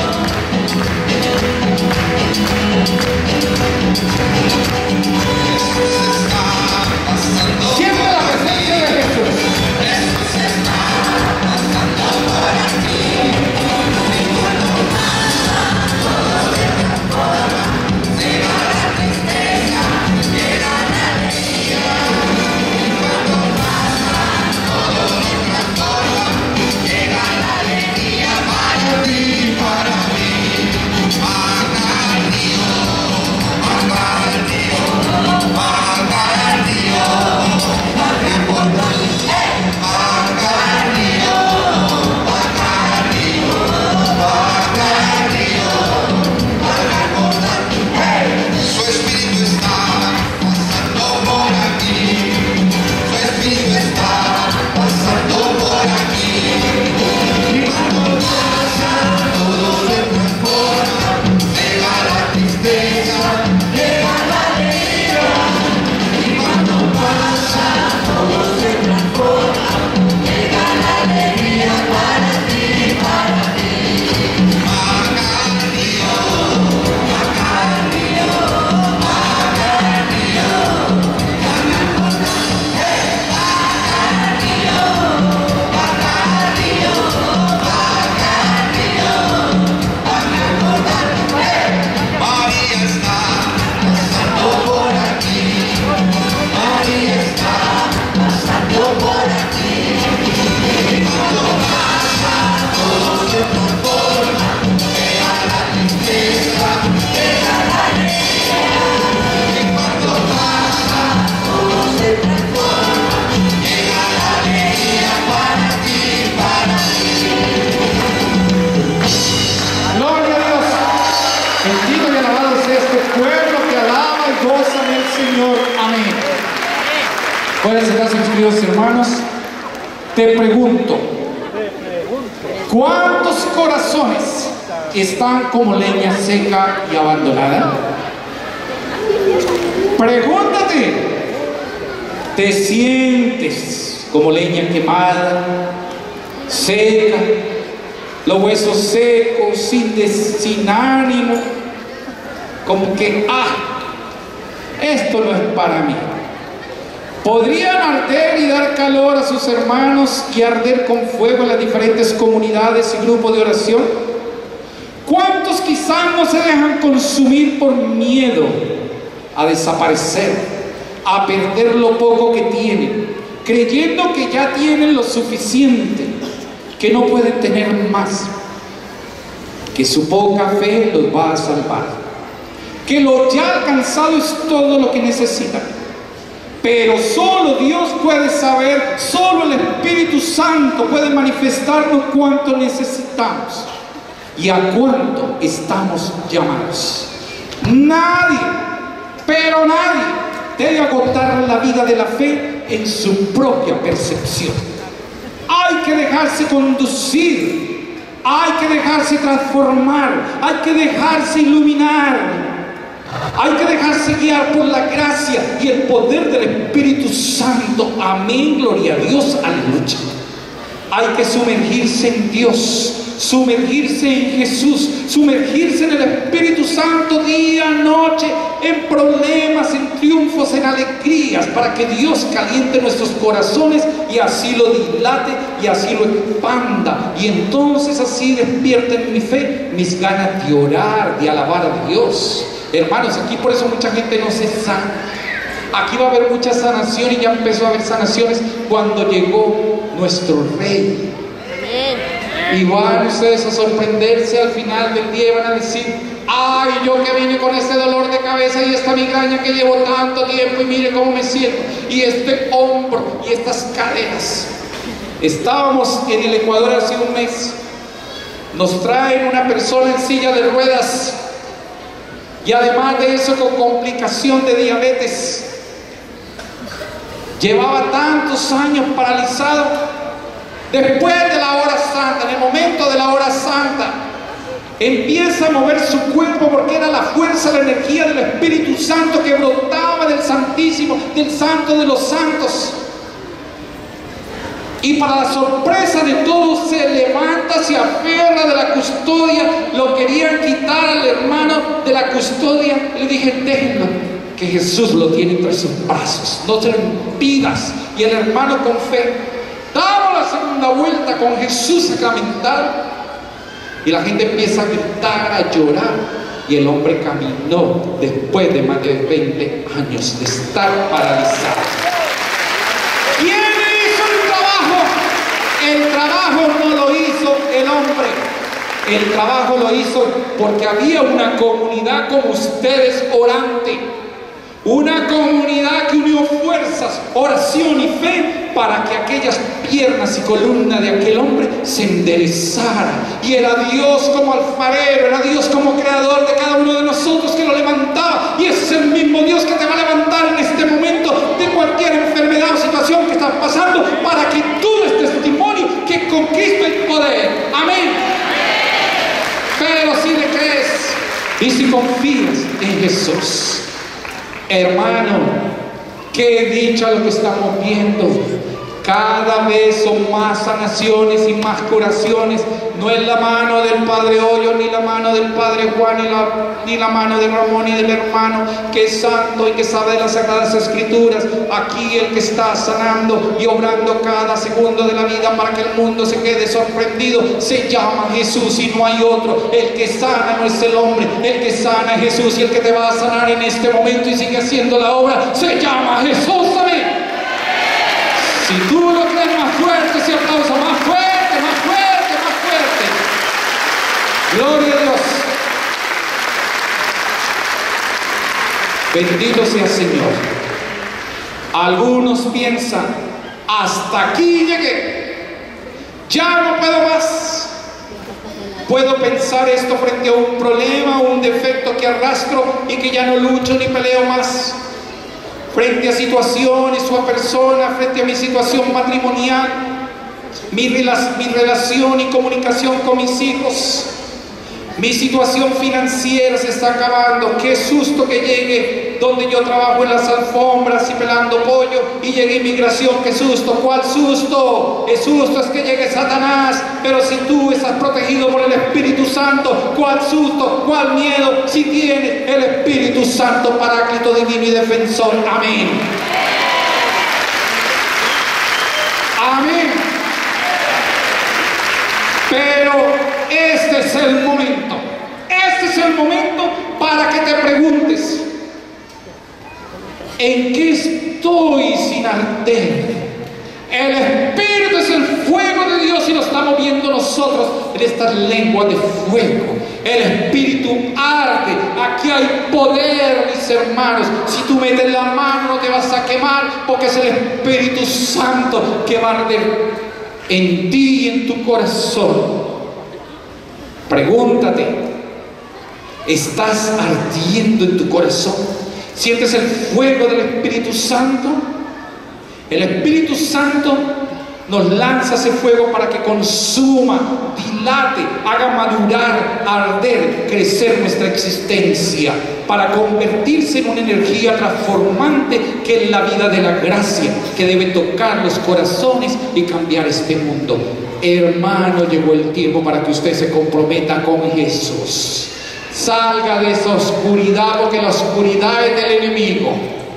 Jesús está pasando Siempre la presencia de Jesús. Jesús está pasando por aquí. Y cuando pasa, todo se transforma. Se va la tristeza, llega la alegría. Y cuando pasa, todo se transforma. Llega la alegría para ti, para mí. Macario, Macario, Macario, Macario por mí. Macario, Macario, Macario, Macario por mí. Su espíritu está pasando por aquí. Su espíritu está pasando por aquí. Y cuando pasa, todo se transforma. Llega la tristeza, llega la alegría. Y cuando pasa, todo se transforma. Llega la alegría para ti, para ti. Macario, Macario, Macario, María está pasando por aquí. María está pasando por aquí. Y cuando pasa, todo se transforma. Llega la tristeza, llega la alegría. Y cuando pasa, todo se transforma. Llega la alegría para ti, para ti. Gloria a Dios. Bendito y alabado sea este pueblo que alaba y goza en el Señor. Amén. Pueden sentarse, mis queridos hermanos. Te pregunto, ¿cuántos corazones están como leña seca y abandonada? Pregúntate, ¿te sientes como leña quemada, seca, los huesos secos, sin, des, sin ánimo, como que, ah, esto no es para mí? ¿Podrían arder y dar calor a sus hermanos y arder con fuego en las diferentes comunidades y grupos de oración? ¿Cuántos quizás no se dejan consumir por miedo a desaparecer, a perder lo poco que tienen, creyendo que ya tienen lo suficiente, que no pueden tener más, que su poca fe los va a salvar, que lo ya alcanzado es todo lo que necesitan? Pero solo Dios puede saber, solo el Espíritu Santo puede manifestarnos cuánto necesitamos y a cuánto estamos llamados. Nadie, pero nadie debe agotar la vida de la fe en su propia percepción. Hay que dejarse conducir, hay que dejarse transformar, hay que dejarse iluminar. Hay que dejarse guiar por la gracia y el poder del Espíritu Santo. Amén, gloria a Dios, aleluya. Hay que sumergirse en Dios, sumergirse en Jesús, sumergirse en el Espíritu Santo día, noche, en problemas, en triunfos, en alegrías, para que Dios caliente nuestros corazones y así lo dilate y así lo expanda. Y entonces así despierta en mi fe mis ganas de orar, de alabar a Dios. Hermanos, aquí por eso mucha gente no se sana. Aquí va a haber mucha sanación y ya empezó a haber sanaciones cuando llegó nuestro Rey. Y van ustedes a sorprenderse al final del día y van a decir: ay, yo que vine con este dolor de cabeza y esta migraña que llevo tanto tiempo y mire cómo me siento, y este hombro y estas caderas. Estábamos en el Ecuador hace un mes, nos traen una persona en silla de ruedas y además de eso con complicación de diabetes. Llevaba tantos años paralizado. Después de la hora santa, en el momento de la hora santa, empieza a mover su cuerpo porque era la fuerza, la energía del Espíritu Santo que brotaba del Santísimo, del Santo de los Santos. Y para la sorpresa de todos, se levanta, se aferra de la custodia. Lo querían quitar al hermano de la custodia. Le dije: déjenlo, que Jesús lo tiene entre sus brazos, no te lo impidas. Y el hermano con fe damos la segunda vuelta con Jesús sacramental y la gente empieza a gritar, a llorar, y el hombre caminó después de más de veinte años de estar paralizado. ¿Quién hizo el trabajo? El trabajo no lo hizo el hombre, el trabajo lo hizo porque había una comunidad como ustedes orante, una comunidad que unió fuerzas, oración y fe para que aquellas piernas y columnas de aquel hombre se enderezaran. Y era Dios como alfarero, era Dios como creador de cada uno de nosotros que lo levantaba. Y ese es el mismo Dios que te va a levantar en este momento de cualquier enfermedad o situación que estás pasando, para que tú des testimonio que con Cristo hay poder. Amén. Pero si le crees y si confías en Jesús, hermano, qué dicha lo que estamos viendo. Cada vez son más sanaciones y más curaciones. No es la mano del Padre Hoyo, ni la mano del Padre Juan, ni la, ni la mano de Ramón, ni del hermano que es santo y que sabe de las Sagradas Escrituras. Aquí el que está sanando y obrando cada segundo de la vida para que el mundo se quede sorprendido se llama Jesús y no hay otro. El que sana no es el hombre, el que sana es Jesús, y el que te va a sanar en este momento y sigue haciendo la obra se llama Jesús. Amén. Si tú lo crees, más fuerte ese aplauso, más fuerte, más fuerte, más fuerte. Gloria a Dios. Bendito sea el Señor. Algunos piensan: hasta aquí llegué, ya no puedo más. Puedo pensar esto frente a un problema o un defecto que arrastro y que ya no lucho ni peleo más. Frente a situaciones o a personas, frente a mi situación matrimonial, mi, rela mi relación y comunicación con mis hijos, mi situación financiera se está acabando. Qué susto que llegue donde yo trabajo en las alfombras y pelando pollo y llegue inmigración. Qué susto. ¿Cuál susto? El susto es que llegue Satanás. Pero si tú estás protegido por el Espíritu Santo, ¿cuál susto? ¿Cuál miedo? Si tienes el Espíritu Santo, Paráclito divino y defensor. Amén. Amén. Pero este es el momento, este es el momento para que te preguntes, ¿en qué estoy sin arder? El Espíritu es el fuego de Dios y lo estamos viendo nosotros en estas lenguas de fuego. El Espíritu arde. Aquí hay poder, mis hermanos. Si tú metes la mano no te vas a quemar, porque es el Espíritu Santo que va a arder en ti y en tu corazón. Pregúntate, ¿estás ardiendo en tu corazón? ¿Sientes el fuego del Espíritu Santo? El Espíritu Santo nos lanza ese fuego para que consuma, dilate, haga madurar, arder, crecer nuestra existencia, para convertirse en una energía transformante que es la vida de la gracia, que debe tocar los corazones y cambiar este mundo. Hermano, llegó el tiempo para que usted se comprometa con Jesús. Salga de esa oscuridad, porque la oscuridad es del enemigo.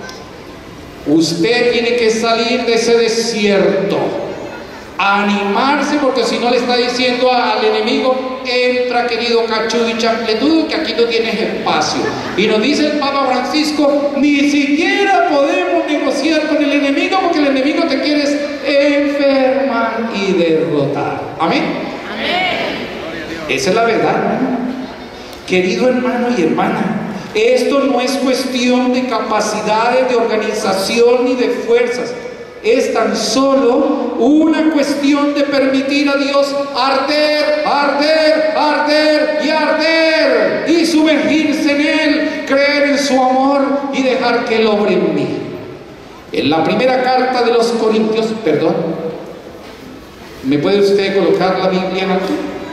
Usted tiene que salir de ese desierto, animarse, porque si no le está diciendo al enemigo: entra, querido cachudo y champletudo, que aquí no tienes espacio. Y nos dice el Papa Francisco: ni siquiera podemos negociar con el enemigo, porque el enemigo te quiere enfermar y derrotar. Amén. Amén. Esa es la verdad, ¿no? Querido hermano y hermana, esto no es cuestión de capacidades, de organización ni de fuerzas. Es tan solo una cuestión de permitir a Dios arder, arder, arder y arder, y sumergirse en Él, creer en su amor y dejar que Él obre en mí. En la primera carta de los Corintios, perdón, ¿me puede usted colocar la Biblia en alto?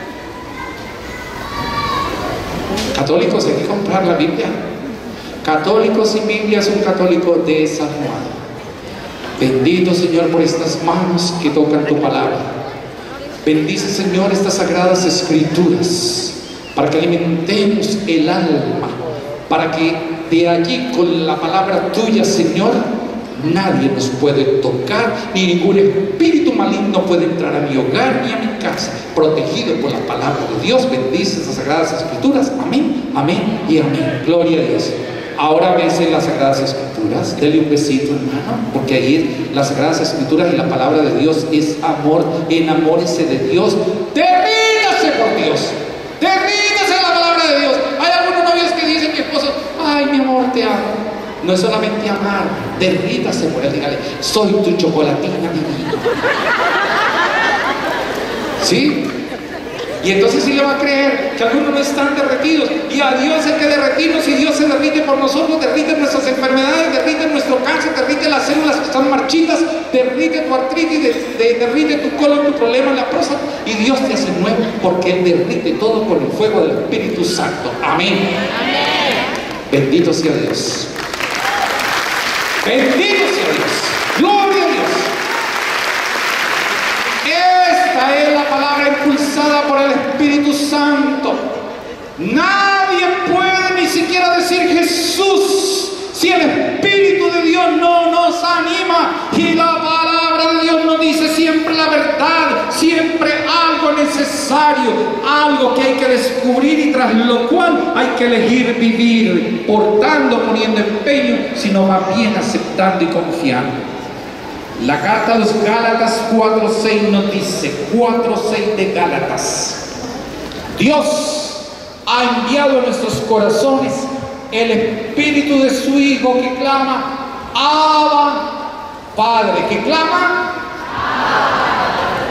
Católicos, hay que comprar la Biblia. Católicos sin Biblia es un católico desarmado. Bendito, Señor, por estas manos que tocan tu palabra. Bendice, Señor, estas sagradas escrituras, para que alimentemos el alma, para que de allí, con la palabra tuya, Señor, nadie nos puede tocar, ni ningún espíritu maligno puede entrar a mi hogar ni a mi casa, protegido por la palabra de Dios. Bendice estas sagradas escrituras. Amén, amén y amén. Gloria a Dios. Ahora bese las Sagradas Escrituras. Dele un besito, hermano, porque ahí las Sagradas Escrituras y la palabra de Dios es amor. Enamórese de Dios. Derrítase por Dios. Derrítase en la palabra de Dios. Hay algunos novios que dicen: mi esposo, ay, mi amor, te amo. No es solamente amar, derrítase por él. Dígale: soy tu chocolatina divina. ¿Sí? Y entonces sí le va a creer que algunos no están derretidos. Y a Dios hay que derretirnos. Y Dios se derrite por nosotros. Derrite nuestras enfermedades, derrite nuestro cáncer, derrite las células que están marchitas, derrite tu artritis, de, de, derrite tu colon, tu problema en la próstata. Y Dios te hace nuevo, porque Él derrite todo con el fuego del Espíritu Santo. Amén. Amén. Bendito sea Dios. Bendito sea Dios. Gloria a Dios. Esta es la palabra impulsada por el Espíritu Santo. Nadie puede ni siquiera decir Jesús si el Espíritu de Dios no nos anima. Y la palabra de Dios nos dice siempre la verdad, siempre algo necesario, algo que hay que descubrir y tras lo cual hay que elegir vivir, portando, poniendo empeño, sino más bien aceptando y confiando. La carta a los Gálatas cuatro seis nos dice, cuatro seis de Gálatas: Dios ha enviado a nuestros corazones el Espíritu de su Hijo, que clama: Abba, Padre. Que clama: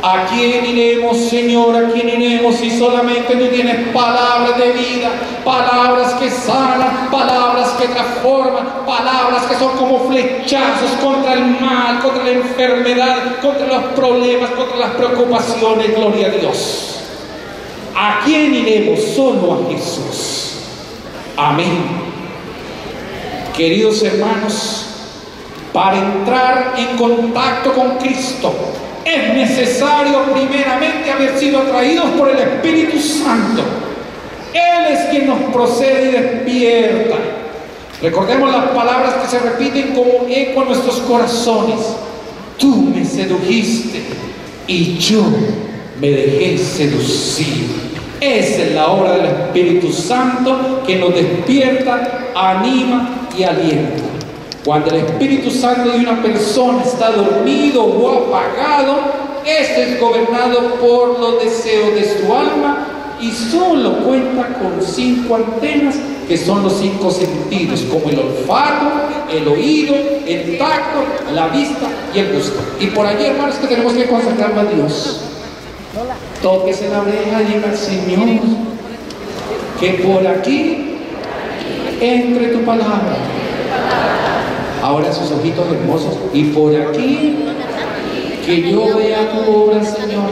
¿A quién iremos, Señor? ¿A quién iremos si solamente tú tienes palabras de vida, palabras que sanan, palabras que transforman, palabras que son como flechazos contra el mal, contra la enfermedad, contra los problemas, contra las preocupaciones? Gloria a Dios. ¿A quién iremos? Solo a Jesús. Amén. Queridos hermanos, para entrar en contacto con Cristo es necesario primeramente haber sido atraídos por el Espíritu Santo. Él es quien nos procede y despierta. Recordemos las palabras que se repiten como eco en nuestros corazones. Tú me sedujiste y yo me dejé seducir. Esa es la obra del Espíritu Santo que nos despierta, anima y alienta. Cuando el Espíritu Santo de una persona está dormido o apagado, este es gobernado por los deseos de su alma y solo cuenta con cinco antenas, que son los cinco sentidos, como el olfato, el oído, el tacto, la vista y el gusto. Y por allí, hermanos, que tenemos que consagrarlo a Dios. Tóquese la oreja y diga: Señor, que por aquí entre tu palabra. Ahora sus ojitos hermosos. Y por aquí que yo vea tu obra, Señor,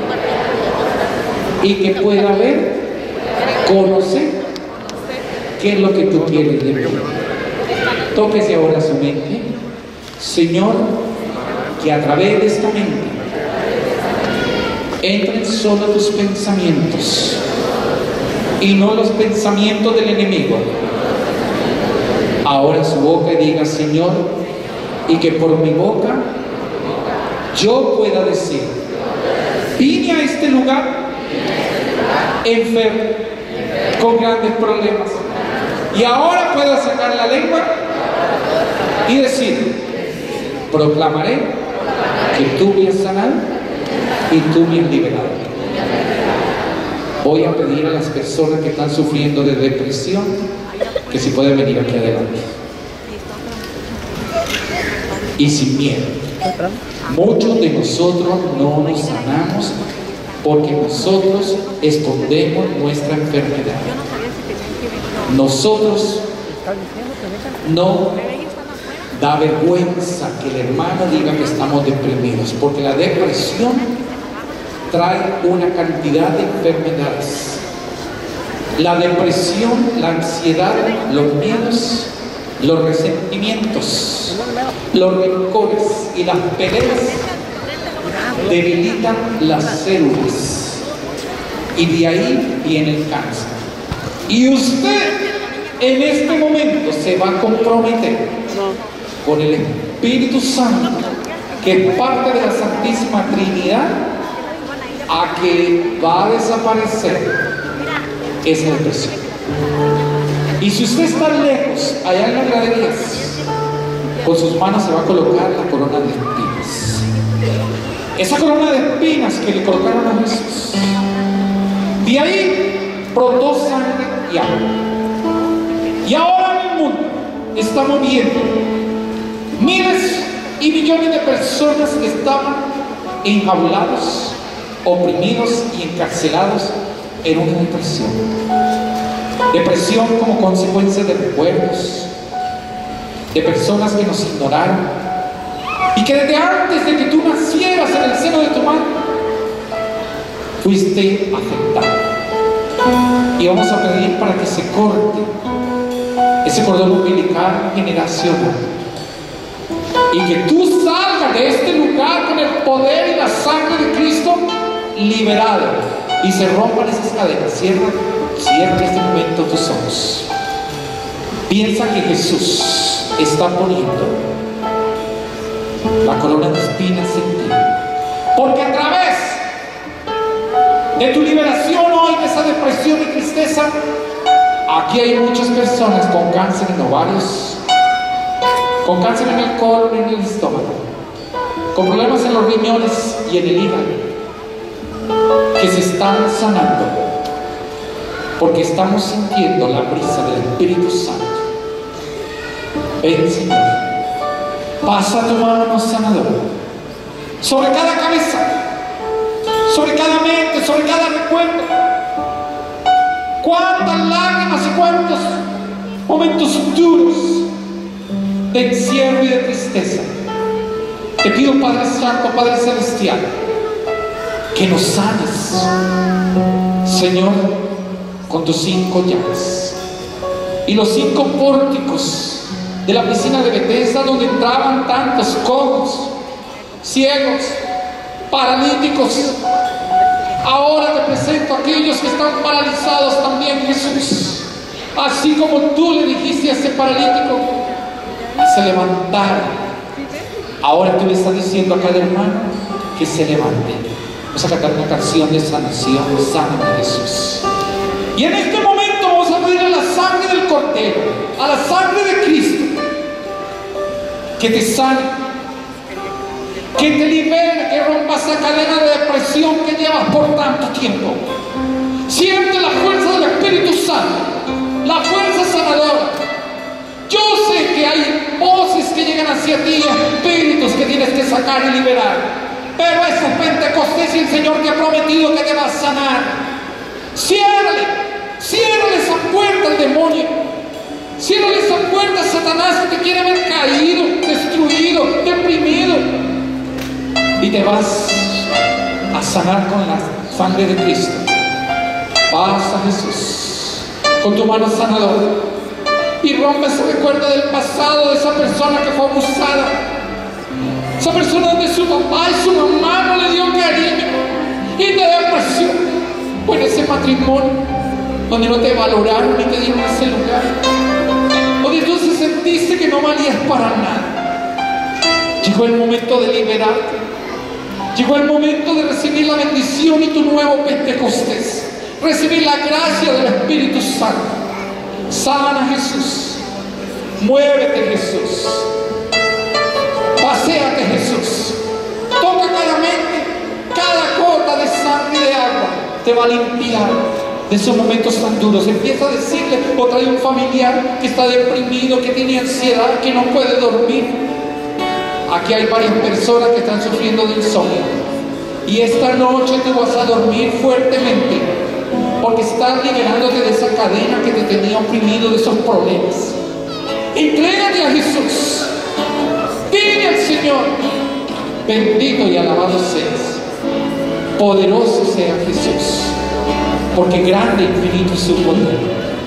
y que pueda ver, conocer qué es lo que tú quieres de mí. Tóquese ahora su mente. Señor, que a través de esta mente entren solo tus pensamientos y no los pensamientos del enemigo. Ahora su boca diga: Señor, y que por mi boca yo pueda decir: vine a este lugar enfermo, con grandes problemas, y ahora puedo sacar la lengua y decir: proclamaré que tú me has sanado y tú me has liberado. Voy a pedir a las personas que están sufriendo de depresión que si pueden venir aquí adelante y sin miedo. Muchos de nosotros no nos sanamos porque nosotros escondemos nuestra enfermedad. Nosotros no da vergüenza que el hermano diga que estamos deprimidos, porque la depresión trae una cantidad de enfermedades. La depresión, la ansiedad, los miedos, los resentimientos, los rencores y las peleas debilitan las células, y de ahí viene el cáncer. Y usted en este momento se va a comprometer con el Espíritu Santo, que es parte de la Santísima Trinidad, a que va a desaparecer esa depresión. Y si usted está lejos, allá en las graderías, con sus manos se va a colocar la corona de espinas. Esa corona de espinas que le colocaron a Jesús. De ahí brotó sangre y agua. Y ahora en el mundo estamos viendo miles y millones de personas que estaban enjaulados, oprimidos y encarcelados en una depresión. Depresión como consecuencia de recuerdos, de personas que nos ignoraron y que desde antes de que tú nacieras en el seno de tu madre fuiste afectado. Y vamos a pedir para que se corte ese cordón umbilical generacional y que tú salgas de este lugar con el poder y la sangre de Cristo liberado, y se rompan esas cadenas. Cierra, cierra en este momento tus ojos. Piensa que Jesús está poniendo la corona de espinas en ti, porque a través de tu liberación hoy de esa depresión y tristeza, aquí hay muchas personas con cáncer en ovarios, con cáncer en el colon y en el estómago, con problemas en los riñones y en el hígado, que se están sanando porque estamos sintiendo la brisa del Espíritu Santo. Ven, Señor, pasa tu mano sanadora sobre cada cabeza, sobre cada mente, sobre cada recuerdo. Cuántas lágrimas y cuántos momentos duros de encierro y de tristeza. Te pido, Padre Santo, Padre Celestial, que nos sanes, Señor, con tus cinco llaves y los cinco pórticos de la piscina de Bethesda, donde entraban tantos cojos, ciegos, paralíticos. Ahora te presento a aquellos que están paralizados también, Jesús. Así como tú le dijiste a ese paralítico que se levantara, ahora tú le estás diciendo a cada hermano que se levante. Vamos a cantar una canción de sanación. Sáname, Jesús. Y en este momento vamos a pedir a la sangre del Cordero, a la sangre de Cristo, que te sane, que te libere, que rompa esa cadena de depresión que llevas por tanto tiempo. Siente la fuerza del Espíritu Santo, la fuerza sanadora. Yo sé que hay voces que llegan hacia ti, espíritus que tienes que sacar y liberar, pero eso es Pentecostés y el Señor te ha prometido que te va a sanar. Ciérrale, ciérrale esa puerta al demonio, ciérrale esa puerta a Satanás que te quiere ver caído, destruido, deprimido, y te vas a sanar con la sangre de Cristo. Pasa, Jesús, con tu mano sanadora y rompe ese recuerdo del pasado de esa persona que fue abusada, esa persona donde su papá y su mamá no le dio cariño y te depresión, o en ese matrimonio donde no te valoraron y te dieron ese lugar, donde tú se sentiste que no valías para nada. Llegó el momento de liberarte, llegó el momento de recibir la bendición y tu nuevo Pentecostés, recibir la gracia del Espíritu Santo. Sana, Jesús, muévete, Jesús, paséate, Jesús, toca cada mente, cada gota de sangre y de agua te va a limpiar de esos momentos tan duros. Empieza a decirle, o trae un familiar que está deprimido, que tiene ansiedad, que no puede dormir. Aquí hay varias personas que están sufriendo de insomnio, y esta noche tú vas a dormir fuertemente, porque estás liberándote de esa cadena que te tenía oprimido, de esos problemas. Entrégate a Jesús, dile al Señor: bendito y alabado seas, poderoso sea Jesús, porque grande e infinito es su poder.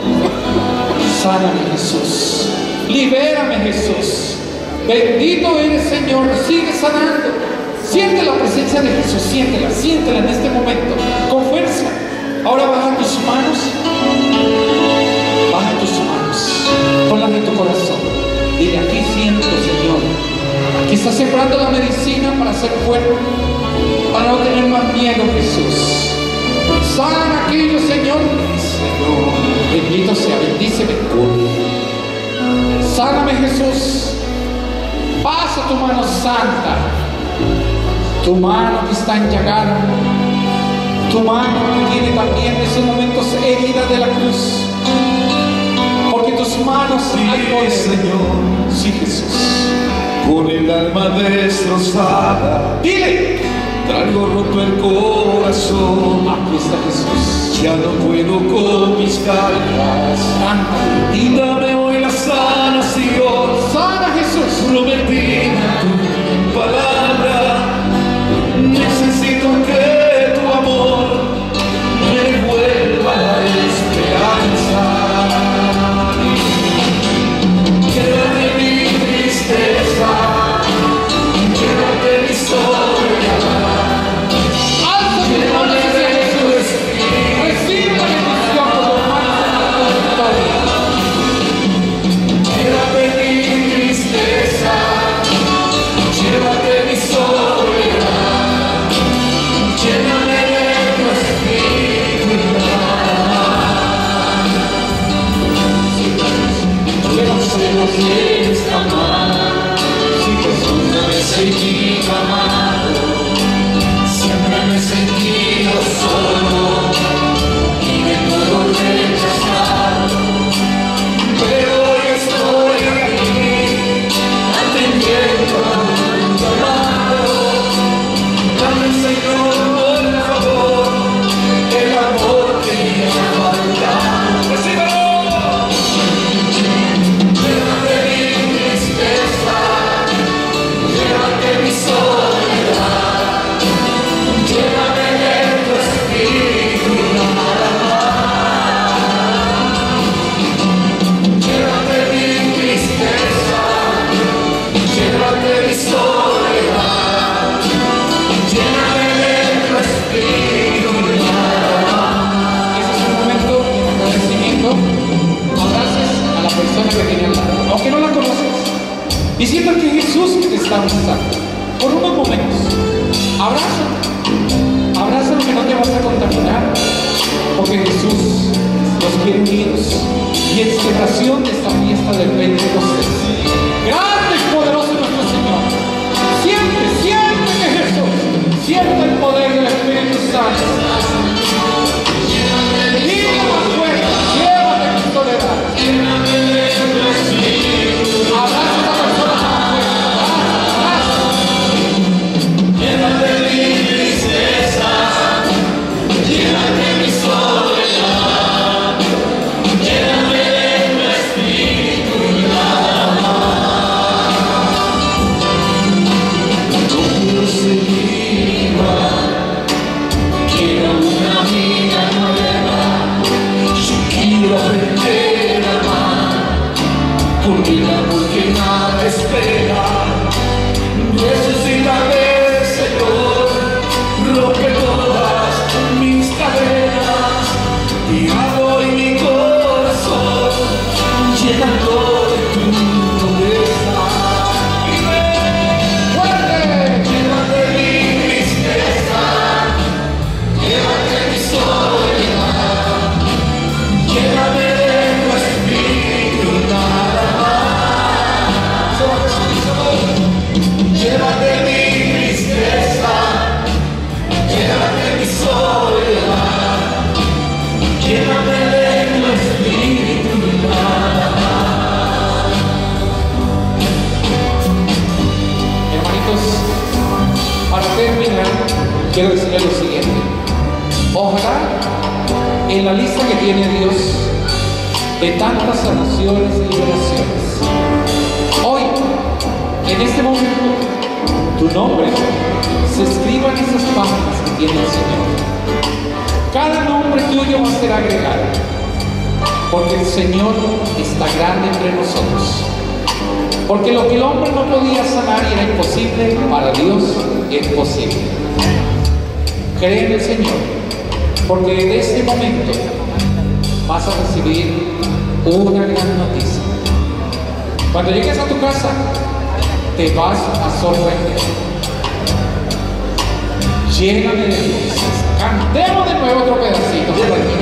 Sáname, Jesús, libérame, Jesús, bendito eres, Señor. Sigue sanando, siente la presencia de Jesús, siéntela, siéntela en este momento, con fuerza. Ahora baja tus manos, baja tus manos, ponlas en tu corazón. Dile: aquí siento, Señor, aquí está sembrando la medicina para ser fuerte, para no tener más miedo, Jesús. Sana aquello, Señor. Bendito sea, bendíceme. Sáname, Jesús. Pasa tu mano santa, tu mano que está enllagada, tu mano que tiene también en esos momentos heridas de la cruz, porque tus manos hay poder, Señor. Sí, Jesús. Con el alma destrozada, Dile: traigo roto el corazón. aquí está Jesús. Ya no puedo con mis cargas. Santa, Y dame hoy la sanación. sana, Jesús. Prometida tu palabra. Necesito que tu amor me vuelva la esperanza. Llévame mi tristeza, llévame mi historia. Alza tu mano hacia Jesús. Recibe la bendición por tu hermano santo. Llévame mi tristeza, llévame mi soledad, llévame de tu espíritu. Yo no sé lo que es amar, si Jesús no me sentí amado, siempre me he sentido solo y de todo rechazado. Pero hoy estoy aquí, atendiendo a tu llamado. Dame, Señor, por favor. que tiene al lado, aunque no la conoces, y sientas que Jesús te está abrazando por unos momentos. Abrázalo, abrázalo, que no te vas a contaminar, porque Jesús nos quiere unidos y en celebración de esta fiesta del Pentecostés. Grande y poderoso nuestro Señor. Siente, siente que Jesús, siente el poder del Espíritu Santo. Dile más fuerte, llévate tu soledad. Abraza a esta persona más fuerte, abraza, abraza. Llévate mi tristeza, llévate mi soledad, llévame de tu espíritu y nada más. No quiero seguir igual, quiero una vida nueva, yo quiero aprender a amar, porque el amor que nada espera. Resucítame, Señor, rompe todas mis cadenas, y hago en mi corazón, llenando de tu pureza. Llévate mi tristeza, llévate mi soledad, llévame de tu espíritu y nada más. Llévate mi tristeza, llévate mi soledad, llévame de tu espíritu y nada más. Hermanitos, para terminar, quiero decirles lo siguiente. Ojalá en la lista que tiene Dios de tantas sanaciones y liberaciones, hoy, en este momento, tu nombre se escriba en esas páginas que tiene el Señor. Cada nombre tuyo va a ser agregado, porque el Señor está grande entre nosotros. Porque lo que el hombre no podía sanar y era imposible, para Dios es posible. Cree en el Señor, porque en este momento vas a recibir una gran noticia. Cuando llegues a tu casa, te vas a sorprender. Lléname de luces. Cantemos de nuevo otro pedacito.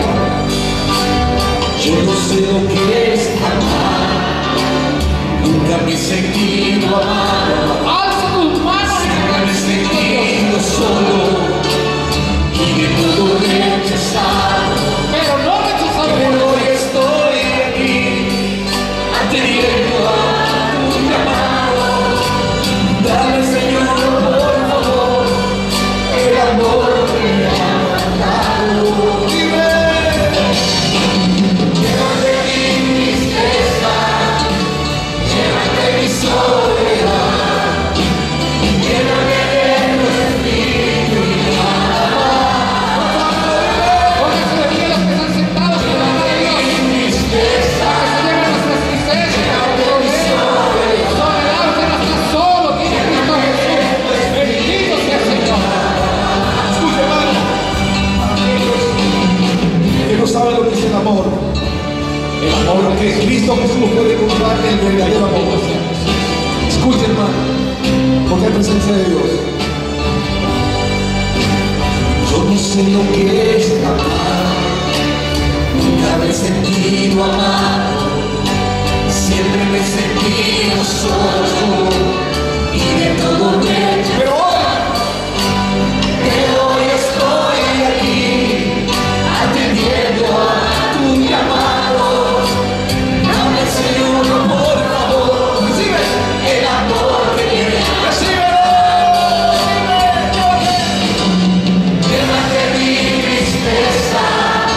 Yo no sé lo que es amar, nunca me he sentido amado, Alza tus manos y nunca me he sentido solo y de todo rechazado. pero no rechazado por Pero Dios. hoy estoy aquí, atendiendo a tu llamado. Dame, Señor, por favor, el amor que me ha dado. Dime, llévate mi tristeza, llévate mi soledad, llévame de tu espíritu y nada más. Pónganse de pie los que están sentados en la mano de Dios. Mi tristeza, Para que se lleven nuestras tristezas, nuestros problemas. Soledad, usted no está solo, tiene a Cristo Jesús. Bendito sea el Señor. escucha, hermano, aquellos que no saben lo que es el amor, el amor que Cristo Jesús puede comprar el verdadero amor. Escucha, hermano, porque hay presencia de Dios. Yo no sé lo que es amar, nunca me he sentido amado, siempre me he sentido solo y de todo rechazo. Pero hoy, pero hoy estoy aquí, atendiendo a tu llamado. Dame, Señor, por favor, recibe el amor que tienes. Recíbelo. Llévate mi tristeza,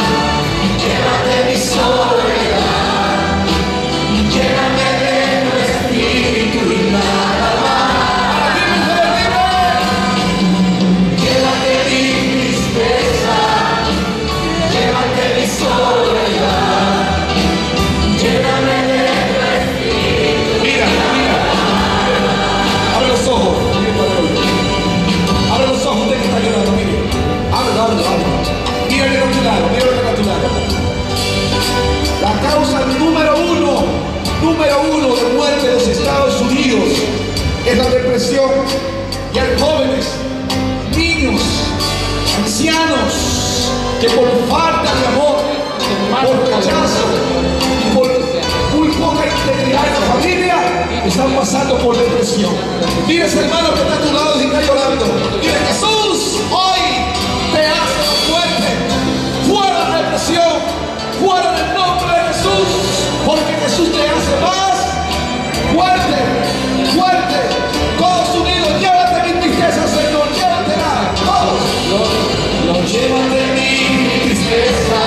que por falta de amor, por rechazo y por muy poca integridad en la familia, están pasando por depresión. Mira ese hermano que está a tu lado y está llorando. Dile: Jesús hoy te hace fuerte. Fuera de depresión, fuera del nombre de Jesús, porque Jesús te hace más fuerte, fuerte. Todos unidos, llévate mi tristeza, Señor, llévatela. Todos. Lo, lo llévate mi tristeza,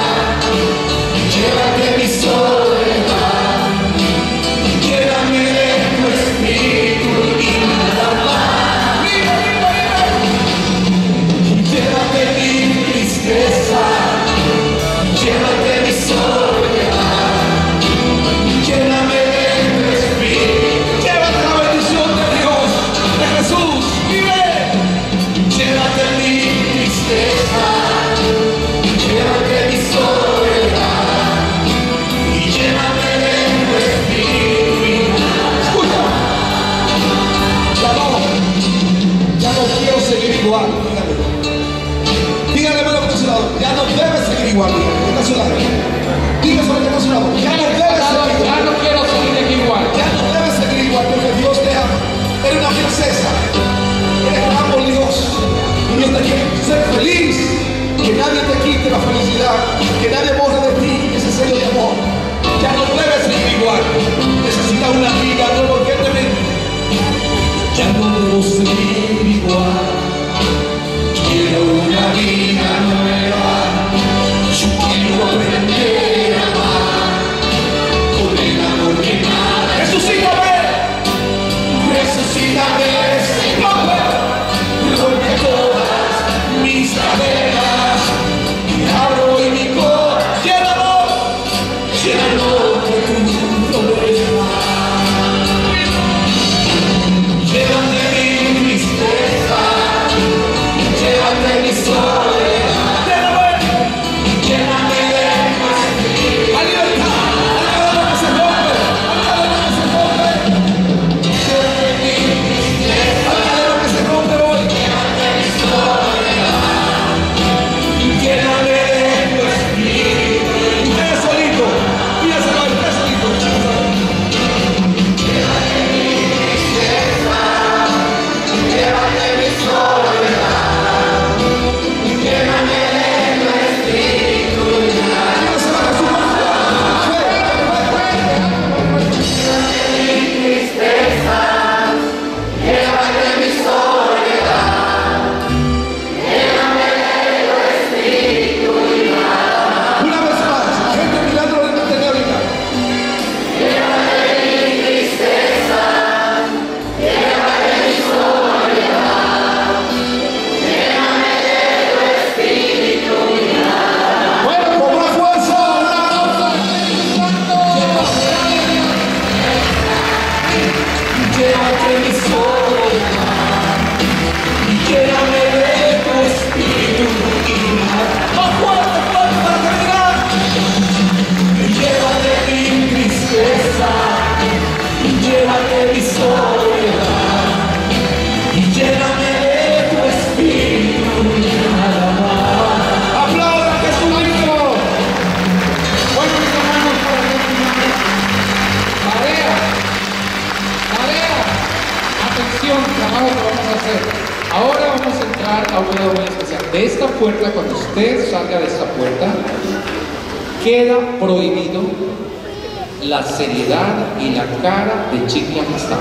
llévate mi soledad, llévame de tu espíritu y nada más. Mira, mira, mira. Llévate mi tristeza, llévate mi soledad, llévame de tu espíritu. Llévate la bendición de Dios, de Jesús. Vive. Llévate mi tristeza, llévate mi soledad y llévame de tu espíritu. Escucha, ya no, ya no quiero seguir igual. Dígale, dígale, hermano, que está a su lado, ya no debes seguir igual. Dígale, que está a su lado. Dígale, que está a su lado, ya no debes seguir Ya igual. no quiero seguir igual. Ya no debes seguir igual, porque Dios te ama. Eres una princesa, eres amada por Dios, y Dios te quiere ser feliz. Que nadie te quite la felicidad, que nadie borre de ti ese sello de amor. Ya no debes seguir igual. Necesitas una vida nueva urgentemente. Ya no debo seguir igual. Quiero una vida nueva. Yo quiero aprender a amar con el amor que nada. Resucítame, resucítame, Señor. Rompe todas mis cadenas y abro hoy mi corazón. Llénalo, llénalo de tu problema. Llévate mi tristeza, llévate mi soledad. Lléname, lléname de tu espíritu. Hay libertad, hay algo que se rompe, hay algo que se rompe. Llévate mi tristeza, hay algo que se rompe hoy. Llévate mi soledad, lléname de tu espíritu. Usted solito, pídaselo a usted solito. Llévate mi tristeza, llévate mi soledad, llévame de tu espíritu. Pídaselo a Jesús. Una vez más, la gente mirando lo que tenía ahorita. Bueno, Con más fuerza, llévate mi soledad y llévame de tu espíritu y más fuerte, fuerte para terminar. Llévate mi tristeza, llévate mi soledad y llévame de tu espíritu y nada más. ¡Aplaudan a Jesucristo! bueno, mis hermanos, para terminar, tarea, tarea, atención, trabajo que vamos a hacer. Ahora vamos a entrar a un lado muy especial. De esta puerta, cuando usted salga de esta puerta, queda prohibido la seriedad y la cara de chicle aplastado.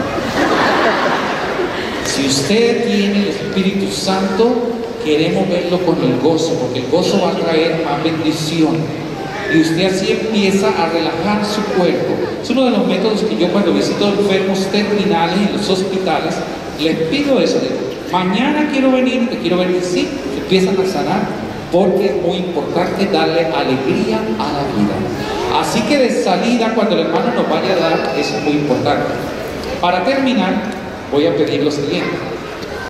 Si usted tiene el Espíritu Santo, queremos verlo con el gozo, porque el gozo va a traer más bendición. Y usted así empieza a relajar su cuerpo. Es uno de los métodos que yo cuando visito enfermos terminales en los hospitales, les pido eso. Digo, mañana quiero venir, te quiero ver que sí, que empiezan a sanar, porque es muy importante darle alegría a la vida. Así que de salida, cuando el hermano nos vaya a dar, eso es muy importante. Para terminar, voy a pedir lo siguiente.